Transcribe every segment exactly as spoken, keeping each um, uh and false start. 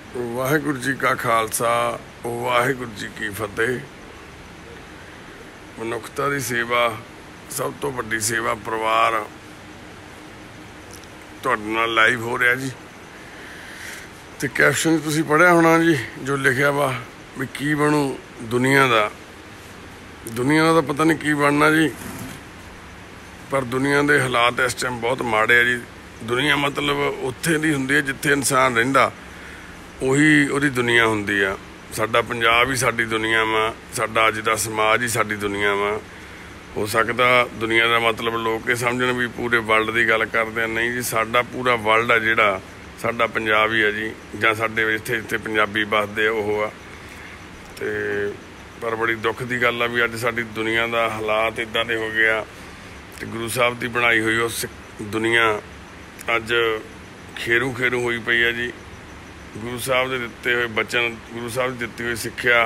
वाहिगुरू जी का खालसा वाहिगुरू जी की फतेह। मनुखता की सेवा सब तो वड्डी सेवा। परिवार तुहाडे नाल लाइव हो रहा जी। तो कैप्शन तुसीं पढ़िया होना जी, जो लिखिया वा भी की बनू दुनिया का। दुनिया का तो पता नहीं की बनना जी, पर दुनिया के हालात इस टाइम बहुत माड़े है जी। दुनिया मतलब उत्थे दी हुंदी है जिथे इंसान रहिंदा, उही उहदी दुनिया हुंदी आ। साडा पंजाब ही साडी दुनिया वा, साडा अज दा समाज ही साडी दुनिया वा। हो सकता दुनिया का मतलब लोग ये समझण भी पूरे वर्ल्ड की गल करते हैं, नहीं जी। साडा पूरा वर्ल्ड है जिहड़ा साडा पंजाब ही है जी, जां साडे इत्थे जिथे पंजाबी बसदे ओह आ। ते पर बड़ी दुख की गल आ भी अज साडी दुनिया का हालात इदां दे हो गया। ते गुरु साहब की बनाई हुई उस दुनिया अज खेरू खेरू हुई पई है जी। गुरु साहब के दिते हुए बचन, गुरु साहब की दिती हुई सिक्ख्या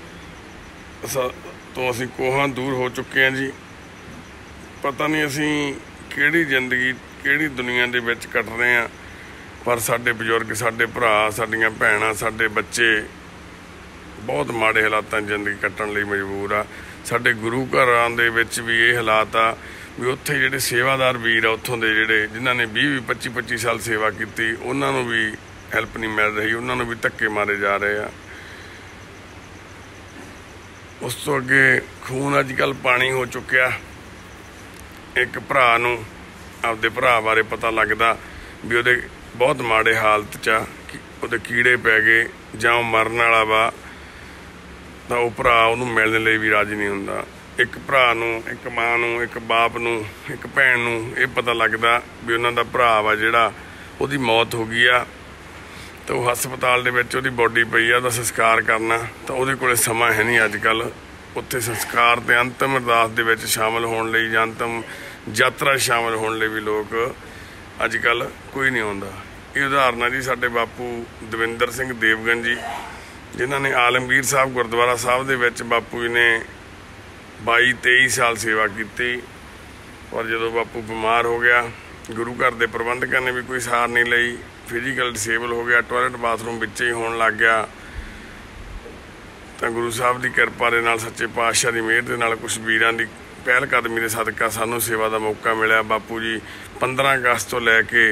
तो असीं कोहां दूर हो चुके हैं जी। पता नहीं असीं किहड़ी जिंदगी किहड़ी दुनिया दे विच कट रहे हैं, पर साडे बजुर्ग, साडे भरा, साडियां भैणां, साडे बच्चे बहुत माड़े हालातां जिंदगी कट्टण लई मजबूर आ। साडे गुरु घरां दे विच भी ये हालात आ भी उत्थे जिहड़े सेवादार वीर आ उत्थों दे जिहड़े जिन्हां ने बीह बीह पच्ची पच्ची साल सेवा कीती, उन्हां नूं भी हैल्प नहीं मिल रही, उन्हां नूं भी धक्के मारे जा रहे आ। उस तो अगे खून अजकल पानी हो चुकिया। एक भरा नूं आपदे भरा बारे पता लगदा भी उहदे बहुत माड़े हालत च आ, उहदे कीड़े पै गए जां मरन वाला वा, तां ओह भरा उहनूं मिलण लई भी राजी नहीं हुंदा। एक भरा नूं, एक मां नूं, एक बाप नूं, एक भैन नूं ये पता लगदा भी उन्हां दा भरा वा जिहड़ा उहदी मौत हो गई आ, तो हस्पताल दे विच उहदी बॉडी पई आ, उहदा संस्कार करना तो उहदे कोले समा है नहीं। अजकल उत्थे संस्कार ते अंतिम अरदास दे विच शामिल होण लई जां अंतिम यात्रा शामिल होण लई भी लोग अजकल कोई नहीं आउंदा। ये उदाहरण है जी साडे बापू दविंदर सिंह देवगन जी, जिन्हां ने आलमगीर साहब गुरुद्वारा साहब दे विच बापू जी ने बाई तेई साल सेवा की। और जदों बापू बीमार हो गया, गुरु घर के प्रबंधकों ने भी कोई सार नहीं लई, फिजिकल डिसेबल हो गया, टॉयलेट बाथरूम विच ही होण लग गया। तो गुरु साहब की किरपा दे नाल, सच्चे पातशाह की मेहर दे नाल, कुछ वीरां दी पहल कदमी के सदका सानूं सेवा का मौका मिलिया। बापू जी पंद्रह अगस्त तो लैके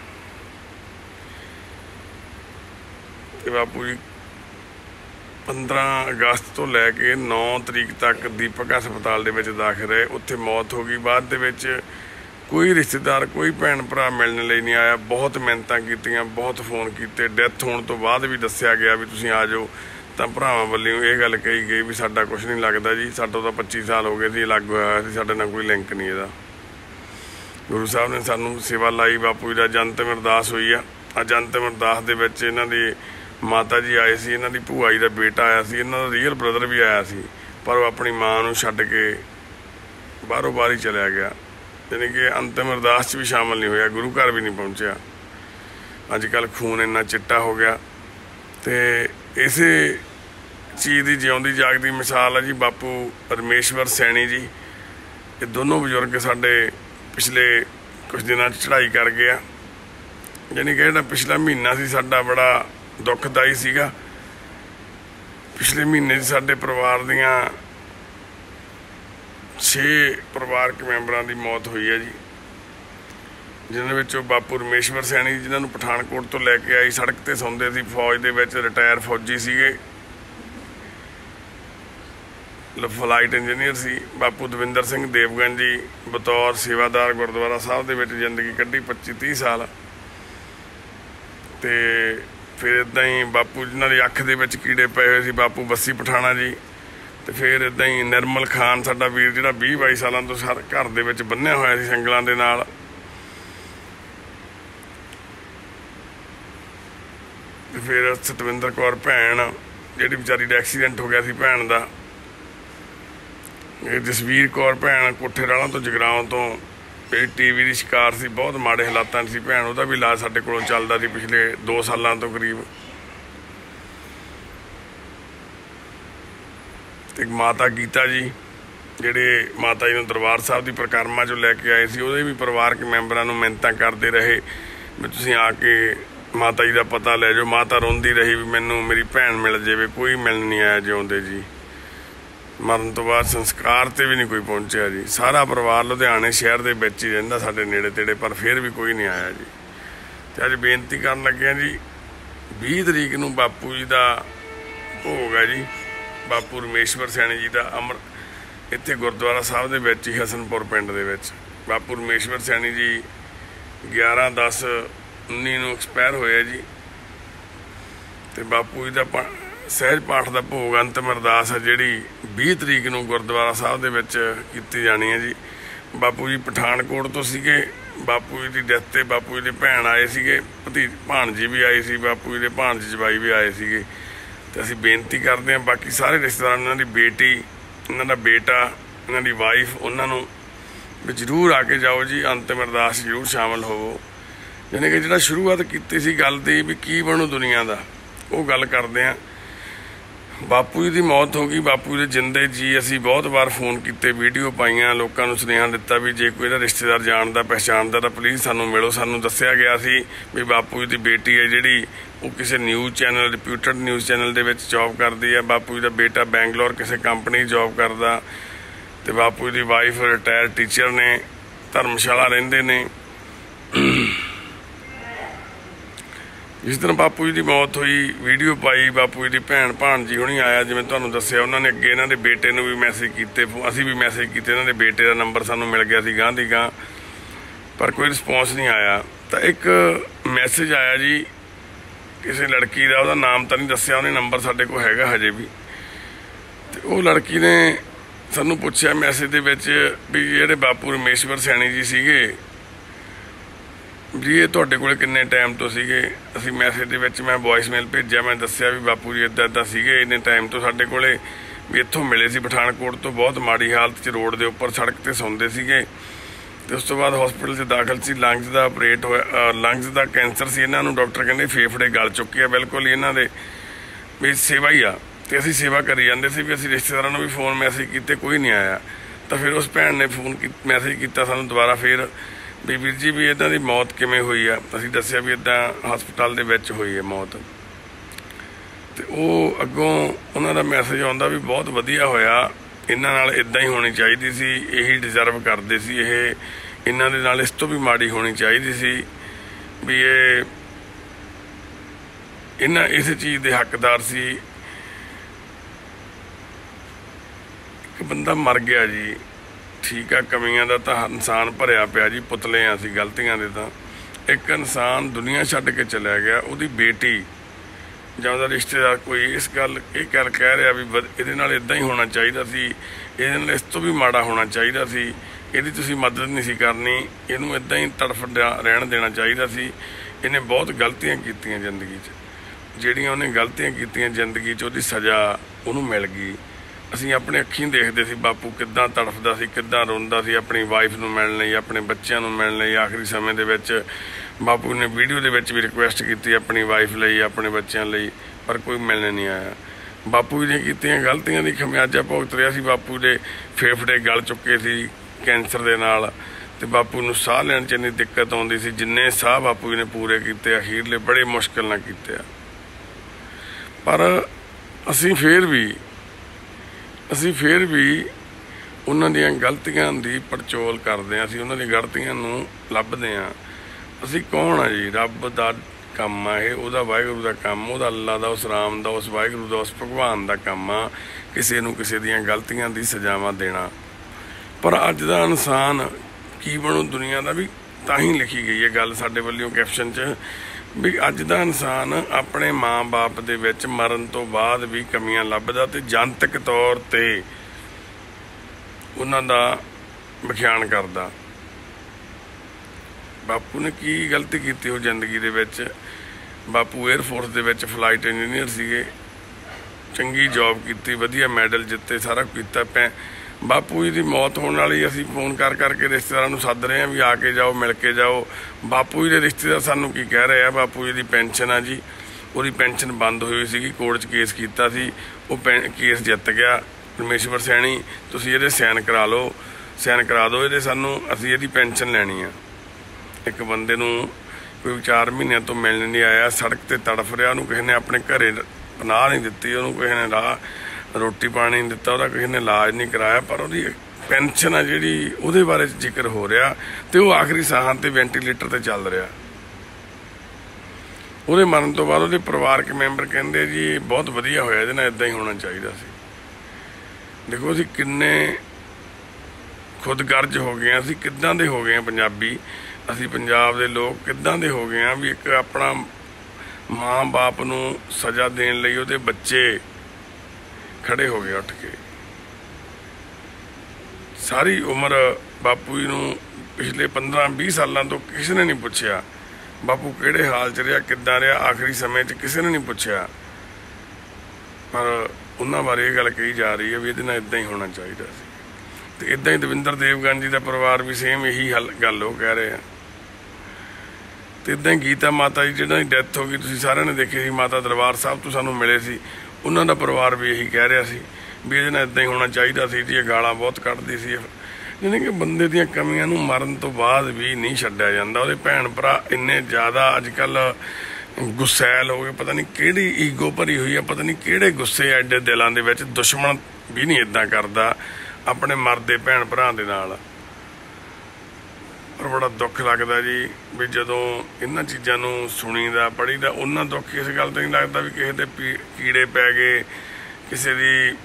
बापू जी पंद्रह अगस्त तो लैके नौ तरीक तक दीपक हस्पताल दे विच दाखिल रहे। उत्थे मौत हो गई। बाद दे विच कोई रिश्तेदार, कोई भैन भरा मिलने लई नहीं आया। बहुत मिहनतां कीतियां, बहुत फोन कीते। डैथ होने तो बाद भी दस्सिया गया भी तुसीं आ जाओ, तो भरावां वल्लों ये गल कही गई भी साडा कुछ नहीं लगदा जी, साडा तो पच्ची साल हो गए जी अलग होया सी, साडे नाल कोई लिंक नहीं इहदा। गुरु साहब ने सानूं सेवा लाई। बापू जी दा अंतिम अरदास हुई आ। अज अंतिम अरदास दे विच इन्हां दी माता जी आए सी, इन्हां दी भूआ जी दा बेटा आया सी, इन्हां दा रीयल ब्रदर भी आया सी, पर वो अपनी मां नूं छड्ड के बाहरों बाहर ही चलिया गया। यानी कि अंतिम अरदास च भी शामिल नहीं होया, गुरु घर भी नहीं पहुँचा। अजकल खून इन्ना चिट्टा हो गया। तो इसे चीज़ की जिउंदी जागदी मिसाल है जी बापू रमेश्वर सैनी जी। ये दोनों बजुर्ग साडे पिछले कुछ दिनों चढ़ाई कर गया। यानी कि जिहड़ा पिछला महीना सी साडा बड़ा दुखदाई सीगा। पिछले महीने साडे परिवार दियां छे परिवारक मैंबरां दी मौत हुई है जी, जिन्हां विचों बापू रमेश्वर सैनी जिन्हां नूं पठानकोट तो लैके आई, सड़क ते सौंदे सी, फौज दे विच रिटायर फौजी सीगे, फ्लाइट इंजीनियर सी। बापू दविंदर सिंह देवगन जी बतौर सेवादार गुरुद्वारा साहब दे विच जिंदगी कड्ढी पच्ची तीह साल। ते फिर इदां ही बापू जिन्हां दी अख दे विच कीड़े पए हुए सी, बापू बस्सी पठाणा जी। तो फिर इदां ही निर्मल खान साडा वीर जिहड़ा बीह बाई सालों तो सर घर दे विच बन्निया होया सी संगलां दे नाल। फिर सतविंदर कौर भैन जिहड़ी बेचारी दा एक्सीडेंट हो गया सी भैन दा। जसवीर कौर भैन कोठे रालों तो जगराओं तो टी वी की शिकार सी, बहुत माड़े हालातां सी भैन, उहदा भी इलाज साडे कोलों चलदा सी पिछले दो सालों तो करीब। ते माता गीता जी जिहड़े माता जी नूं दरबार साहब की परिक्रमा चों लैके आए सी, उहदे भी परिवारक मैंबरां नूं मिन्नतां करदे रहे भी तुसीं आके माता जी का पता लै जाओ। माता रोंदी रही भी मैनू मेरी भैन मिल जाए, कोई मिलन नहीं आया जिउंदे जी। मरण तो बाद संस्कार ते भी नहीं कोई पहुंचा जी। सारा परिवार लुधियाने शहर दे विच ही रहिंदा साडे नेड़े तेड़े, पर फिर भी कोई नहीं आया जी। ते अज बेनती करन लगे जी बीस तरीक नूं बापू जी का भोग है जी। बापू रमेश्वर सैनी जी का अमर इत्थे गुरुद्वारा साहब दे विच ही हसनपुर पिंड दे विच बापू रमेश्वर सैनी जी ग्यारह दस उन्नी नूं एक्सपायर होए जी। तो बापू जी का सहज पाठ का भोग अंतिम अरदास है जिहड़ी बीस तरीक नूं गुरुद्वारा साहब दे विच कीती जानी है जी। बापू जी पठानकोट तो सीगे। बापू जी की डेथ ते बापू जी की भैन आए सीगे, भती भाणजी भी आई सी, बापू जी के भाणजी जवाई भी आए सीगे। तो असीं बेनती करते हैं बाकी सारे रिश्तेदार, इन्हां दी बेटी, इन्हां दा बेटा, इन्हां दी वाइफ, उन्हां नूं भी जरूर आके जाओ जी, अंतिम अरदास जरूर शामिल होवो। यानी कि जिहड़ा शुरुआत कीती सी गल दी भी की बनू दुनिया दा, वो गल करदे हैं। बापू जी की मौत हो गई, बापू जी जिंदे जी असीं बहुत बार फोन किए, वीडियो पाइयां, लोगों को सुनेहा दिता भी जे कोई रिश्तेदार जानदा पहचानदा तो प्लीज़ सानू मिलो। सानू दस्सिया गया सी भी बापू जी की बेटी है जिहड़ी वो किसी news channel, reputed news channel दे विच जॉब करदी है। बापू जी का बेटा बैंगलोर किसी कंपनी जॉब करदा, ते बापू जी की वाइफ रिटायर टीचर ने, धर्मशाला रहिंदे ने। जिस दिन बापू जी की मौत हुई वीडियो पाई, बापू जी की भैन भाणजी हुणी आया, जिवें तुहानूं दस्सिया उन्होंने अगे इन्हां दे बेटे नूं भी मैसेज कीते, असीं भी मैसेज कीते, इन्हां दे बेटे का नंबर सानूं मिल गया सी गांह दी गांह, पर कोई रिस्पॉन्स नहीं आया। तो एक मैसेज आया जी किसी लड़की का, उसका नाम तो नहीं दस्सिया, उन्हें नंबर साडे कोल हैगा हजे भी। तो वो लड़की ने सानूं पुछया मैसेज दे विच भी जिहड़े बापू रमेश्वर सैनी जी सीगे जी ये तुहाडे कोल किन्ने टाइम तो सीगे। असीं मैसेज दे विच मैं वॉइस मेल भेजिया, मैं दस्सिया भी बापू जी इदां इदां सीगे, इन्ने टाइम तो साडे कोले भी इत्थों मिले सी पठानकोट तो, बहुत माड़ी हालत च रोड के उपर सड़क ते सौंदे सीगे। ते उस तो बाद हॉस्पिटल च दाखल सी, लंग्स का ऑपरेट होया, लंग्स का कैंसर सी इन्हां नूं, डॉक्टर कहंदे फेफड़े गल चुके आ बिल्कुल ही इन्हां दे, भी सेवा ही आ। तो असीं सेवा करी जांदे सी, भी असीं रिश्तेदारां नूं भी फोन मैसेज कीते, कोई नहीं आया। तो फिर उस भैन ने फोन मैसेज किया सानूं दोबारा फिर भी वीर जी भी इदां दी मौत किवें होई आ। असीं दस्सिया भी इदां हस्पताल दे विच होई है मौत। तो वो अगों उन्हां दा मैसेज आउंदा भी बहुत वधिया होया, इन्हां नाल इदां ही होनी चाहिदी सी, यही डिजर्व करदे सी, ये इन्हां दे नाल इस तों भी माड़ी होनी चाहिदी सी, भी ये इन्हां इस चीज़ दे हकदार सी। एक बंदा मर गया जी, ठीक है, कमियां दा तां इंसान भरिया पिया जी, पुतले आ असीं गलतियां दे। तां एक इंसान दुनिया छड्ड के चलिया गया, उहदी बेटी जां उहदा रिश्तेदार कोई इस गल ये गल कह रहा भी इहदे नाल इदां ही होना चाहिदा सी, इहदे नाल इस तों भी माड़ा होना चाहिदा सी, इहदी तुसीं मदद नहीं सी करनी, इहनूं इदां ही तड़फ रहण देना चाहिदा सी। इहने बहुत गलतियां कीतियां जिंदगी च, जिहड़ियां उहने गलतियां कीतियां जिंदगी च उहदी सज़ा उहनूं मिल गई। असीं अपने अखीं देखदे सी बापू किद्दां तड़फदा सी, किद्दां रोंदा सी, अपनी वाइफ नूं मिलण लई, अपने बच्चिਆਂ नूं मिलण लई। आखिरी समय दे विच बापू ने वीडियो दे विच भी रिक्वेस्ट की अपनी वाइफ लई, अपने बच्चिਆਂ लई, पर कोई मिलण नहीं आया। बापू जी दी कीतियां गलतियां दी खमियाजा भुगत रिहा सी। बापू दे फेफड़े गल चुके सी कैंसर दे नाल, ते बापू नूं साह लैण च इन्नी दिक्कत आउंदी सी, जिन्ने साह बापू जी ने पूरे कीते अखीरले बड़े मुश्किल नाल कीते। पर असीं फिर भी असीं फिर भी उन्हां दीयां गलतियां दी पड़चोल करदे हां, असीं उन्हां दी गलतियां नूं लभदे हां। असीं कौन आ जी, रब दा काम आ इह, उहदा वाहिगुरू दा काम, उहदा अल्लाह दा, उस राम दा, उस वाहिगुरू दा, उस भगवान दा काम आ किसी नूं किसी दीयां गलतियां दी सजावां देना। पर अज दा इंसान की बनू दुनिया दा भी तां ही लिखी गई है गल साडे वल्लों कैप्शन च भी अज दा इंसान अपने माँ बाप दे विच मरण तो बाद भी कमियां लभदा ते जनतक तौर ते उन्हां दा बख्यान करदा। बापू ने की गलती कीती हो जिंदगी दे विच? बापू एयरफोर्स दे विच फ्लाइट इंजीनियर सीगे, चंगी जॉब की, वधिया मैडल जिते, सारा कीता। पै बापू जी की मौत होने वाली, असीं फोन कर करके रिश्तेदारां नूं सद रहे हैं भी आके जाओ, मिल के जाओ। बापू जी के रिश्तेदार सानूं की कह रहे हैं, बापू जी की पेंशन आ जी, उहदी पेंशन बंद हुई सी, कोर्ट च केस कीता सी, वो केस जित गया रमेश्वर सैनी, तुसीं इहदे सैन करा लो, सैन करा दो इहदे, सानूं असीं इहदी पेंशन लैनी आ। एक बंदे नूं कोई चार महीनों तो मिलने नहीं आया, सड़क ते तड़फ रहा, उन्होंने किसी ने अपने घरे पनाह नहीं दी, उन्होंने किसी ने राह रोटी पानी नहीं दिता, वह किसी ने इलाज नहीं कराया, पर वो पेनशन आ जी उहदे बारे जिक्र हो रहा तो वह आखिरी साहां ते वेंटीलेटर ते चल रहा। ਉਹਦੇ ਮਰਨ ਤੋਂ ਬਾਅਦ ਉਹਦੇ ਪਰਿਵਾਰਕ ਮੈਂਬਰ ਕਹਿੰਦੇ ਜੀ ਬਹੁਤ ਵਧੀਆ ਹੋਇਆ, ਇਹਦੇ ਨਾਲ ਇਦਾਂ ਹੀ ਹੋਣਾ ਚਾਹੀਦਾ ਸੀ। ਦੇਖੋ ਅਸੀਂ ਕਿੰਨੇ ਖੁਦਗਰਜ ਹੋ ਗਏ, ਅਸੀਂ ਕਿੱਦਾਂ ਦੇ ਹੋ ਗਏ ਪੰਜਾਬੀ, ਅਸੀਂ ਪੰਜਾਬ ਦੇ ਲੋਕ ਕਿੱਦਾਂ ਦੇ ਹੋ ਗਏ ਆ ਵੀ ਇੱਕ ਆਪਣਾ ਮਾਂ ਬਾਪ ਨੂੰ ਸਜ਼ਾ ਦੇਣ ਲਈ ਉਹਦੇ ਬੱਚੇ ਖੜੇ ਹੋ ਗਏ ਉੱਠ ਕੇ। ਸਾਰੀ ਉਮਰ ਬਾਪੂ ਜੀ ਨੂੰ ਪਿਛਲੇ ਪੰਦਰਾਂ ਵੀਹ ਸਾਲਾਂ ਤੋਂ ਕਿਸੇ ਨੇ ਨਹੀਂ ਪੁੱਛਿਆ ਬਾਪੂ ਕਿਹੜੇ ਹਾਲ 'ਚ ਰਿਹਾ, ਕਿੱਦਾਂ ਰਿਹਾ, ਆਖਰੀ ਸਮੇਂ 'ਚ ਕਿਸੇ ਨੇ ਨਹੀਂ ਪੁੱਛਿਆ, ਪਰ ਉਹਨਾਂ ਬਾਰੇ ਇਹ ਗੱਲ ਕਹੀ ਜਾ ਰਹੀ ਹੈ ਵੀ ਇਹਦੇ ਨਾਲ ਇੱਦਾਂ ਹੀ ਹੋਣਾ ਚਾਹੀਦਾ ਸੀ। ਤੇ ਇੱਦਾਂ ਹੀ ਦਵਿੰਦਰ ਦੇਵਗਨ ਜੀ ਦਾ ਪਰਿਵਾਰ ਵੀ ਸੇਮ ਇਹੀ ਹੱਲ ਗੱਲ ਉਹ ਕਹਿ ਰਹੇ ਆ। ਤੇ ਇੱਦਾਂ ਹੀ ਗੀਤਾ ਮਾਤਾ ਜੀ ਜਿਹਨਾਂ ਦੀ ਡੈਥ ਹੋ ਗਈ, ਤੁਸੀਂ ਸਾਰਿਆਂ ਨੇ ਦੇਖੀ ਸੀ, ਮਾਤਾ ਦਰਬਾਰ ਸਾਹਿਬ ਤੋਂ ਸਾਨੂੰ ਮਿਲੇ ਸੀ, ਉਹਨਾਂ ਦਾ ਪਰਿਵਾਰ ਵੀ ਇਹੀ ਕਹਿ ਰਿਹਾ ਸੀ ਵੀ ਇਹਦੇ ਨਾਲ ਇੱਦਾਂ ਹੀ ਹੋਣਾ ਚਾਹੀਦਾ ਸੀ ਜੀ। ਇਹ ਗਾਲਾਂ ਬਹੁਤ ਕੱਢਦੀ ਸੀ, ਯਾਨੀ ਕਿ ਬੰਦੇ ਦੀਆਂ ਕਮੀਆਂ ਨੂੰ ਮਰਨ ਤੋਂ ਬਾਅਦ ਵੀ ਨਹੀਂ ਛੱਡਿਆ ਜਾਂਦਾ। ਉਹਦੇ ਭੈਣ ਭਰਾ ਇੰਨੇ ਜ਼ਿਆਦਾ ਅੱਜ ਕੱਲ੍ਹ ਗੁੱਸੈਲ ਹੋ ਗਏ, ਪਤਾ ਨਹੀਂ ਕਿਹੜੀ ਈਗੋ ਭਰੀ ਹੋਈ ਆ, ਪਤਾ ਨਹੀਂ ਕਿਹੜੇ ਗੁੱਸੇ ਐਡੇ ਦਿਲਾਂ ਦੇ ਵਿੱਚ। ਦੁਸ਼ਮਣ ਵੀ ਨਹੀਂ ਇੱਦਾਂ ਕਰਦਾ ਆਪਣੇ ਮਰਦੇ ਭੈਣ ਭਰਾ ਦੇ ਨਾਲ। ਪਰ ਬੜਾ ਦੁੱਖ ਲੱਗਦਾ ਜੀ ਵੀ ਜਦੋਂ ਇਹਨਾਂ ਚੀਜ਼ਾਂ ਨੂੰ ਸੁਣੀਦਾ ਪੜ੍ਹੀਦਾ, ਉਹਨਾਂ ਦੁੱਖ ਇਸ ਗੱਲ 'ਤੇ ਨਹੀਂ ਲੱਗਦਾ ਵੀ ਕਿਸੇ ਦੇ ਪੀ ਕੀੜੇ ਪੈ ਗਏ, ਕਿਸੇ ਦੀ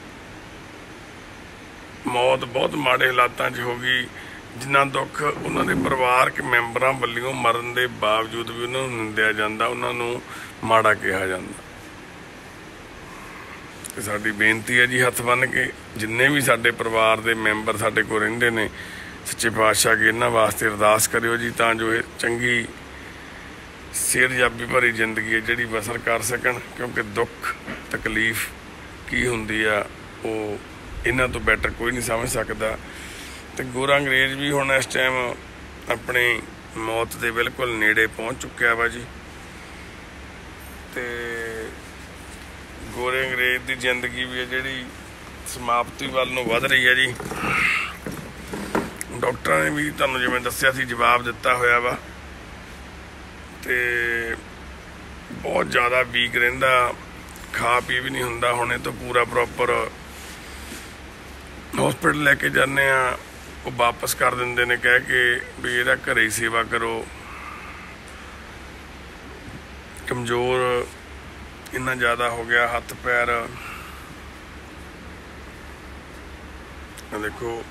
ਮੌਤ ਬਹੁਤ ਮਾੜੇ ਹਾਲਾਤਾਂ 'ਚ ਹੋ ਗਈ, ਜਿੰਨਾ ਦੁੱਖ ਉਹਨਾਂ ਦੇ ਪਰਿਵਾਰਕ ਮੈਂਬਰਾਂ ਵੱਲੋਂ ਮਰਨ ਦੇ ਬਾਵਜੂਦ ਵੀ ਉਹਨਾਂ ਨੂੰ ਨਿੰਦਿਆ ਜਾਂਦਾ, ਉਹਨਾਂ ਨੂੰ ਮਾੜਾ ਕਿਹਾ ਜਾਂਦਾ। ਤੇ ਸਾਡੀ ਬੇਨਤੀ ਹੈ ਜੀ ਹੱਥ ਬੰਨ੍ਹ ਕੇ, ਜਿੰਨੇ ਵੀ ਸਾਡੇ ਪਰਿਵਾਰ ਦੇ ਮੈਂਬਰ ਸਾਡੇ ਕੋਲ ਰਹਿੰਦੇ ਨੇ, ਸੱਚੇ ਪਾਤਸ਼ਾਹ ਅੱਗੇ ਇਹਨਾਂ ਵਾਸਤੇ ਅਰਦਾਸ ਕਰਿਓ ਜੀ, ਤਾਂ ਜੋ ਇਹ ਚੰਗੀ ਸਿਹਤਯਾਬੀ ਭਰੀ ਜ਼ਿੰਦਗੀ ਹੈ ਜਿਹੜੀ ਬਸਰ ਕਰ ਸਕਣ, ਕਿਉਂਕਿ ਦੁੱਖ ਤਕਲੀਫ ਕੀ ਹੁੰਦੀ ਆ ਉਹ ਇਹਨਾਂ ਤੋਂ ਬੈਟਰ ਕੋਈ ਨਹੀਂ ਸਮਝ ਸਕਦਾ। ਤੇ ਗੋਰਾ ਅੰਗਰੇਜ਼ ਵੀ ਹੁਣ ਇਸ ਟਾਈਮ ਆਪਣੀ ਮੌਤ ਦੇ ਬਿਲਕੁਲ ਨੇੜੇ ਪਹੁੰਚ ਚੁੱਕਿਆ ਵਾ ਜੀ। ਤੇ ਗੋਰੇ ਅੰਗਰੇਜ਼ ਦੀ ਜ਼ਿੰਦਗੀ ਵੀ ਹੈ ਜਿਹੜੀ ਸਮਾਪਤੀ ਵੱਲ ਨੂੰ ਵੱਧ ਰਹੀ ਹੈ ਜੀ। ਡਾਕਟਰਾਂ ਨੇ ਵੀ ਤੁਹਾਨੂੰ ਜਿਵੇਂ ਦੱਸਿਆ ਸੀ ਜਵਾਬ ਦਿੱਤਾ ਹੋਇਆ ਵਾ, ਤੇ ਬਹੁਤ ਜ਼ਿਆਦਾ ਵੀਕ ਰਹਿੰਦਾ, ਖਾ ਪੀ ਵੀ ਨਹੀਂ ਹੁੰਦਾ। ਹੁਣ ਇਹ ਤੋਂ ਪੂਰਾ ਪ੍ਰੋਪਰ ਹੌਸਪੀਟਲ ਲੈ ਕੇ ਜਾਂਦੇ ਆ, ਉਹ ਵਾਪਸ ਕਰ ਦਿੰਦੇ ਨੇ ਕਹਿ ਕੇ ਵੀ ਇਹਦਾ ਘਰੇ ਹੀ ਸੇਵਾ ਕਰੋ। ਕਮਜ਼ੋਰ ਇੰਨਾ ਜ਼ਿਆਦਾ ਹੋ ਗਿਆ, ਹੱਥ ਪੈਰ ਦੇਖੋ,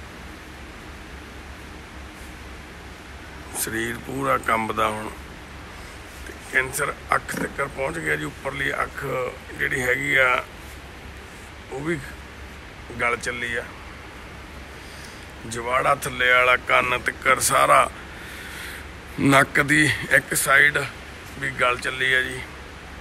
ਸਰੀਰ ਪੂਰਾ ਕੰਬਦਾ ਹੁਣ। ਤੇ ਕੈਂਸਰ ਅੱਖ ਤੱਕ ਪਹੁੰਚ ਗਿਆ ਜੀ, ਉੱਪਰਲੀ ਅੱਖ ਜਿਹੜੀ ਹੈਗੀ ਆ ਉਹ ਵੀ ਗਲ ਚੱਲੀ ਆ, ਜਵਾੜਾ ਥੱਲੇ ਵਾਲਾ ਕੰਨ ਤੱਕ ਸਾਰਾ, ਨੱਕ ਦੀ ਇੱਕ ਸਾਈਡ ਵੀ ਗਲ ਚੱਲੀ ਆ ਜੀ।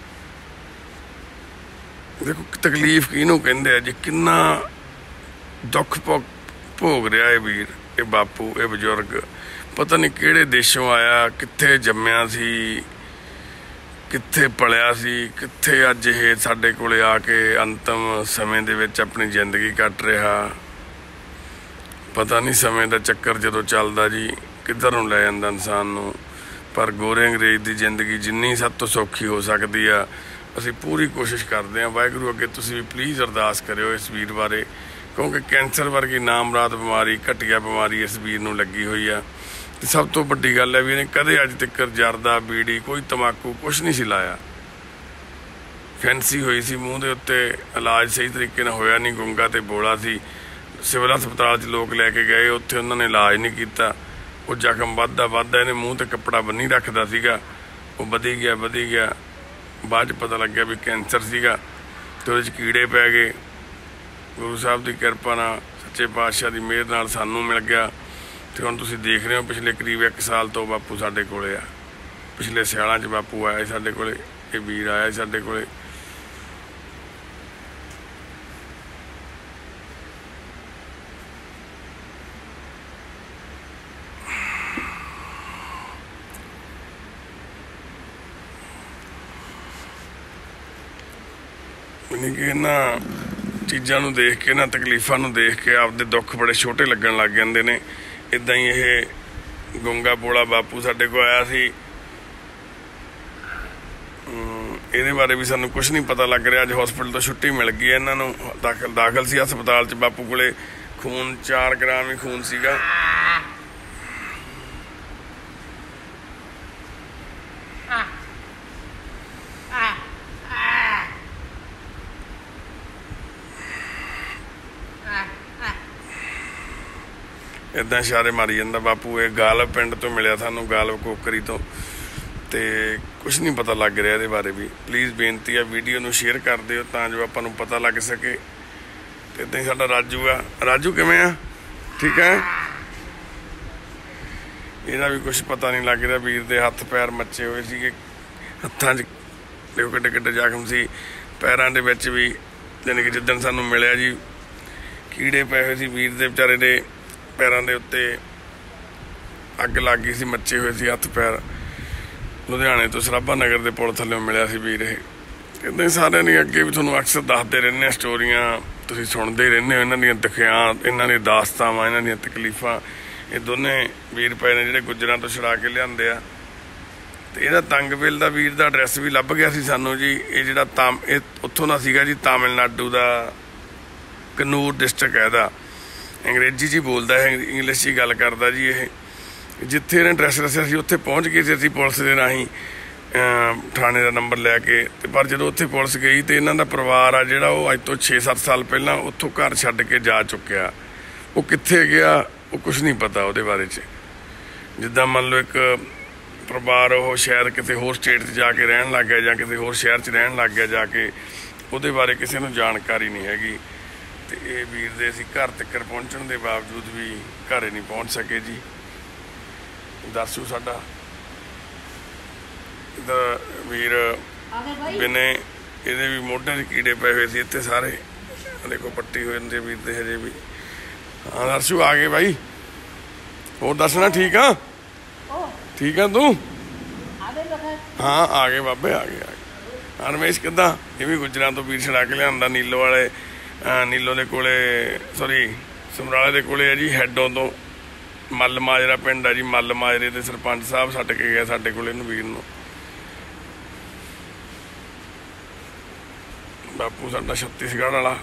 ਦੇਖੋ ਤਕਲੀਫ ਕਿਹਨੂੰ ਕਹਿੰਦੇ ਆ ਜੀ, ਕਿੰਨਾ ਦੁੱਖ ਭੋਗ ਭੋਗ ਰਿਹਾ ਇਹ ਵੀਰ, ਇਹ ਬਾਪੂ, ਇਹ ਬਜ਼ੁਰਗ। ਪਤਾ ਨਹੀਂ ਕਿਹੜੇ ਦੇਸ਼ੋਂ ਆਇਆ, ਕਿੱਥੇ ਜੰਮਿਆ ਸੀ, ਕਿੱਥੇ ਪਲਿਆ ਸੀ, ਕਿੱਥੇ ਅੱਜ ਇਹ ਸਾਡੇ ਕੋਲੇ ਆ ਕੇ ਅੰਤਮ ਸਮੇਂ ਦੇ ਵਿੱਚ ਆਪਣੀ ਜ਼ਿੰਦਗੀ ਕੱਟ ਰਿਹਾ। ਪਤਾ ਨਹੀਂ ਸਮੇਂ ਦਾ ਚੱਕਰ ਜਦੋਂ ਚੱਲਦਾ ਜੀ ਕਿੱਧਰ ਨੂੰ ਲੈ ਜਾਂਦਾ ਇਨਸਾਨ ਨੂੰ। ਪਰ ਗੋਰੇ ਅੰਗਰੇਜ਼ ਦੀ ਜ਼ਿੰਦਗੀ ਜਿੰਨੀ ਸਭ ਤੋਂ ਸੌਖੀ ਹੋ ਸਕਦੀ ਆ, ਅਸੀਂ ਪੂਰੀ ਕੋਸ਼ਿਸ਼ ਕਰਦੇ ਹਾਂ। ਵਾਹਿਗੁਰੂ ਅੱਗੇ ਤੁਸੀਂ ਵੀ ਪਲੀਜ਼ ਅਰਦਾਸ ਕਰਿਓ ਇਸ ਵੀਰ ਬਾਰੇ, ਕਿਉਂਕਿ ਕੈਂਸਰ ਵਰਗੀ ਨਾਮਰਾਦ ਬਿਮਾਰੀ, ਘਟੀਆ ਬਿਮਾਰੀ ਇਸ ਵੀਰ ਨੂੰ ਲੱਗੀ ਹੋਈ ਆ। ਤੇ ਸਭ ਤੋਂ ਵੱਡੀ ਗੱਲ ਹੈ ਵੀ ਇਹਨੇ ਕਦੇ ਅੱਜ ਤੱਕ ਜਰਦਾ, ਬੀੜੀ, ਕੋਈ ਤੰਬਾਕੂ ਕੁਛ ਨਹੀਂ ਸੀ ਲਾਇਆ। ਫੈਂਸੀ ਹੋਈ ਸੀ ਮੂੰਹ ਦੇ ਉੱਤੇ, ਇਲਾਜ ਸਹੀ ਤਰੀਕੇ ਨਾਲ ਹੋਇਆ ਨਹੀਂ, ਗੁੰਗਾ ਤੇ ਬੋਲਾ ਸੀ। ਸਿਵਲ ਹਸਪਤਾਲ 'ਚ ਲੋਕ ਲੈ ਕੇ ਗਏ, ਉੱਥੇ ਉਹਨਾਂ ਨੇ ਇਲਾਜ ਨਹੀਂ ਕੀਤਾ। ਉਹ ਜ਼ਖਮ ਵੱਧਦਾ ਵੱਧਦਾ ਇਹਨੇ ਮੂੰਹ 'ਤੇ ਕੱਪੜਾ ਬੰਨੀ ਰੱਖਦਾ ਸੀਗਾ, ਉਹ ਵਧੀ ਗਿਆ ਵਧੀ ਗਿਆ। ਬਾਅਦ 'ਚ ਪਤਾ ਲੱਗਿਆ ਵੀ ਕੈਂਸਰ ਸੀਗਾ, ਅਤੇ ਉਹਦੇ 'ਚ ਕੀੜੇ ਪੈ ਗਏ। ਗੁਰੂ ਸਾਹਿਬ ਦੀ ਕਿਰਪਾ ਨਾਲ, ਸੱਚੇ ਪਾਤਸ਼ਾਹ ਦੀ ਮਿਹਰ ਨਾਲ ਸਾਨੂੰ ਮਿਲ ਗਿਆ। ਤੇ ਹੁਣ ਤੁਸੀਂ ਦੇਖ ਰਹੇ ਹੋ ਪਿਛਲੇ ਕਰੀਬ ਇੱਕ ਸਾਲ ਤੋਂ ਬਾਪੂ ਸਾਡੇ ਕੋਲੇ ਆ। ਪਿਛਲੇ ਸਿਆਲਾਂ 'ਚ ਬਾਪੂ ਆਇਆ ਸਾਡੇ ਕੋਲੇ, ਇਹ ਵੀਰ ਆਇਆ ਸਾਡੇ ਕੋਲੇ। ਯਾਨੀ ਕਿ ਇਹਨਾਂ ਚੀਜ਼ਾਂ ਨੂੰ ਦੇਖ ਕੇ, ਇਹਨਾਂ ਤਕਲੀਫਾਂ ਨੂੰ ਦੇਖ ਕੇ ਆਪਦੇ ਦੁੱਖ ਬੜੇ ਛੋਟੇ ਲੱਗਣ ਲੱਗ ਜਾਂਦੇ ਨੇ। ਇੱਦਾਂ ਹੀ ਇਹ ਗੁੰਗਾ ਬੋਲਾ ਬਾਪੂ ਸਾਡੇ ਕੋਲ ਆਇਆ ਸੀ, ਇਹਦੇ ਬਾਰੇ ਵੀ ਸਾਨੂੰ ਕੁਝ ਨਹੀਂ ਪਤਾ ਲੱਗ ਰਿਹਾ। ਅੱਜ ਹਸਪੀਟਲ ਤੋਂ ਛੁੱਟੀ ਮਿਲ ਗਈ ਇਹਨਾਂ ਨੂੰ, ਦਾਖਲ ਦਾਖਲ ਸੀ ਹਸਪਤਾਲ 'ਚ। ਬਾਪੂ ਕੋਲੇ ਖੂਨ ਚਾਰ ਗ੍ਰਾਮ ਹੀ ਖੂਨ ਸੀਗਾ। ਇੱਦਾਂ ਇਸ਼ਾਰੇ ਮਾਰੀ ਜਾਂਦਾ ਬਾਪੂ। ਇਹ ਗਾਲਬ ਪਿੰਡ ਤੋਂ ਮਿਲਿਆ ਸਾਨੂੰ, ਗਾਲਬ ਕੋਕਰੀ ਤੋਂ, ਤੇ ਕੁਛ ਨਹੀਂ ਪਤਾ ਲੱਗ ਰਿਹਾ ਇਹਦੇ ਬਾਰੇ ਵੀ। ਪਲੀਜ਼ ਬੇਨਤੀ ਆ ਵੀਡੀਓ ਨੂੰ ਸ਼ੇਅਰ ਕਰ ਦਿਓ ਤਾਂ ਜੋ ਆਪਾਂ ਨੂੰ ਪਤਾ ਲੱਗ ਸਕੇ। ਤੇ ਇੱਦਾਂ ਹੀ ਸਾਡਾ ਰਾਜੂ ਆ। ਰਾਜੂ ਕਿਵੇਂ ਆ? ਠੀਕ ਹੈ। ਇਹਦਾ ਵੀ ਕੁਛ ਪਤਾ ਨਹੀਂ ਲੱਗ ਰਿਹਾ। ਵੀਰ ਦੇ ਹੱਥ ਪੈਰ ਮੱਚੇ ਹੋਏ ਸੀਗੇ, ਹੱਥਾਂ 'ਚ ਦੇਖੋ ਕਿੱਡੇ ਕਿੱਡੇ ਜ਼ਖਮ ਸੀ, ਪੈਰਾਂ ਦੇ ਵਿੱਚ ਵੀ। ਜਾਣੀ ਕਿ ਜਿੱਦਣ ਸਾਨੂੰ ਮਿਲਿਆ ਜੀ ਕੀੜੇ ਪਏ ਹੋਏ ਸੀ ਵੀਰ ਦੇ ਵਿਚਾਰੇ ਦੇ ਪੈਰਾਂ ਦੇ ਉੱਤੇ, ਅੱਗ ਲੱਗ ਗਈ ਸੀ, ਮੱਚੇ ਹੋਏ ਸੀ ਹੱਥ ਪੈਰ। ਲੁਧਿਆਣੇ ਤੋਂ ਸਰਾਭਾ ਨਗਰ ਦੇ ਪੁਲ ਥੱਲੇ ਮਿਲਿਆ ਸੀ ਵੀਰ ਇਹ। ਇੱਦਾਂ ਹੀ ਸਾਰਿਆਂ ਨੇ ਅੱਗੇ ਵੀ ਤੁਹਾਨੂੰ ਅਕਸਰ ਦੱਸਦੇ ਰਹਿੰਦੇ ਹਾਂ ਸਟੋਰੀਆਂ, ਤੁਸੀਂ ਸੁਣਦੇ ਰਹਿੰਦੇ ਹੋ ਇਹਨਾਂ ਦੀਆਂ ਦੁਖਿਆਂ, ਇਹਨਾਂ ਦੀਆਂ ਦਾਸਤਾਵਾਂ, ਇਹਨਾਂ ਦੀਆਂ ਤਕਲੀਫਾਂ। ਇਹ ਦੋਨੇ ਵੀਰ ਪਏ ਨੇ ਜਿਹੜੇ ਗੁੱਜਰਾਂ ਤੋਂ ਛੁਡਾ ਕੇ ਲਿਆਂਦੇ ਆ। ਤੇ ਇਹਦਾ ਤੰਗਵਿਲ ਦਾ ਵੀਰ ਦਾ ਐਡਰੈਸ ਵੀ ਲੱਭ ਗਿਆ ਸੀ ਸਾਨੂੰ ਜੀ। ਇਹ ਜਿਹੜਾ ਤਾਮ ਇਹ ਉੱਥੋਂ ਦਾ ਸੀਗਾ ਜੀ, ਤਾਮਿਲਨਾਡੂ ਦਾ, ਕਨੂਰ ਡਿਸਟ੍ਰਿਕਟ ਹੈ ਇਹਦਾ। ਅੰਗਰੇਜ਼ੀ 'ਚ ਹੀ ਬੋਲਦਾ ਹੈ, ਇੰਗਲਿਸ਼ 'ਚ ਹੀ ਗੱਲ ਕਰਦਾ ਜੀ ਇਹ। ਜਿੱਥੇ ਇਹਨੇ ਐਡਰੈਸ ਦੱਸਿਆ ਸੀ ਉੱਥੇ ਪਹੁੰਚ ਗਏ ਸੀ ਅਸੀਂ ਪੁਲਿਸ ਦੇ ਰਾਹੀਂ, ਥਾਣੇ ਦਾ ਨੰਬਰ ਲੈ ਕੇ। ਤੇ ਪਰ ਜਦੋਂ ਉੱਥੇ ਪੁਲਿਸ ਗਈ ਤੇ ਇਹਨਾਂ ਦਾ ਪਰਿਵਾਰ ਆ ਜਿਹੜਾ, ਉਹ ਅੱਜ ਤੋਂ ਛੇ ਸੱਤ ਸਾਲ ਪਹਿਲਾਂ ਉੱਥੋਂ ਘਰ ਛੱਡ ਕੇ ਜਾ ਚੁੱਕਿਆ। ਉਹ ਕਿੱਥੇ ਗਿਆ ਉਹ ਕੁਛ ਨਹੀਂ ਪਤਾ ਉਹਦੇ ਬਾਰੇ 'ਚ। ਜਿੱਦਾਂ ਮੰਨ ਲਓ ਇੱਕ ਪਰਿਵਾਰ ਉਹ ਸ਼ਾਇਦ ਕਿਸੇ ਹੋਰ ਸਟੇਟ 'ਚ ਜਾ ਕੇ ਰਹਿਣ ਲੱਗ ਗਿਆ ਜਾਂ ਕਿਸੇ ਹੋਰ ਸ਼ਹਿਰ 'ਚ ਰਹਿਣ ਲੱਗ ਗਿਆ ਜਾ ਕੇ, ਉਹਦੇ ਬਾਰੇ ਕਿਸੇ ਨੂੰ ਜਾਣਕਾਰੀ ਨਹੀਂ ਹੈਗੀ। ਤੇ ਇਹ ਵੀਰ ਦੇ ਅਸੀਂ ਘਰ ਤੱਕ ਪਹੁੰਚਣ ਦੇ ਬਾਵਜੂਦ ਵੀ ਘਰੇ ਨਹੀਂ ਪਹੁੰਚ ਸਕੇ ਜੀ। ਦਰਸ਼ੂ ਸਾਡਾ ਦਾ ਵੀਰ ਬਿਨੇ, ਇਹਦੇ ਵੀ ਮੋਢਿਆਂ 'ਚ ਕੀੜੇ ਪਏ ਹੋਏ ਸੀ ਇੱਥੇ ਸਾਰੇ, ਦੇਖੋ ਪੱਟੀ ਹੋਏ ਨੇ ਵੀਰ ਦੇ ਹਜੇ ਵੀ। ਹਾਂ ਦਰਸ਼ੂ ਆ ਗਏ ਬਾਈ, ਹੋਰ ਦੱਸਣਾ? ਠੀਕ ਆ, ਠੀਕ ਆ ਤੂੰ? ਹਾਂ ਆ ਗਏ ਬਾਬੇ, ਆ ਗਏ ਆ ਗਏ। ਹਾਂ ਰਮੇਸ਼ ਕਿੱਦਾਂ? ਇਹ ਵੀ ਗੁੱਜਰਾਂ ਤੋਂ ਵੀਰ ਛੜਾ ਕੇ ਲਿਆਂਦਾ, ਨੀਲੋ ਵਾਲੇ, ਨੀਲੋ ਦੇ ਕੋਲੇ, ਸੋਰੀ ਸਮਰਾਲੇ ਦੇ ਕੋਲੇ ਹੈ ਜੀ, ਹੈਡੋਂ ਤੋਂ। ਮੱਲ ਮਾਜਰਾ ਪਿੰਡ ਆ ਜੀ, ਮੱਲ ਮਾਜਰੇ ਦੇ ਸਰਪੰਚ ਸਾਹਿਬ ਛੱਡ ਕੇ ਗਿਆ ਸਾਡੇ ਕੋਲ ਇਹਨੂੰ ਵੀਰ ਨੂੰ। ਬਾਪੂ ਸਾਡਾ ਛੱਤੀਸਗੜ੍ਹ ਵਾਲਾ।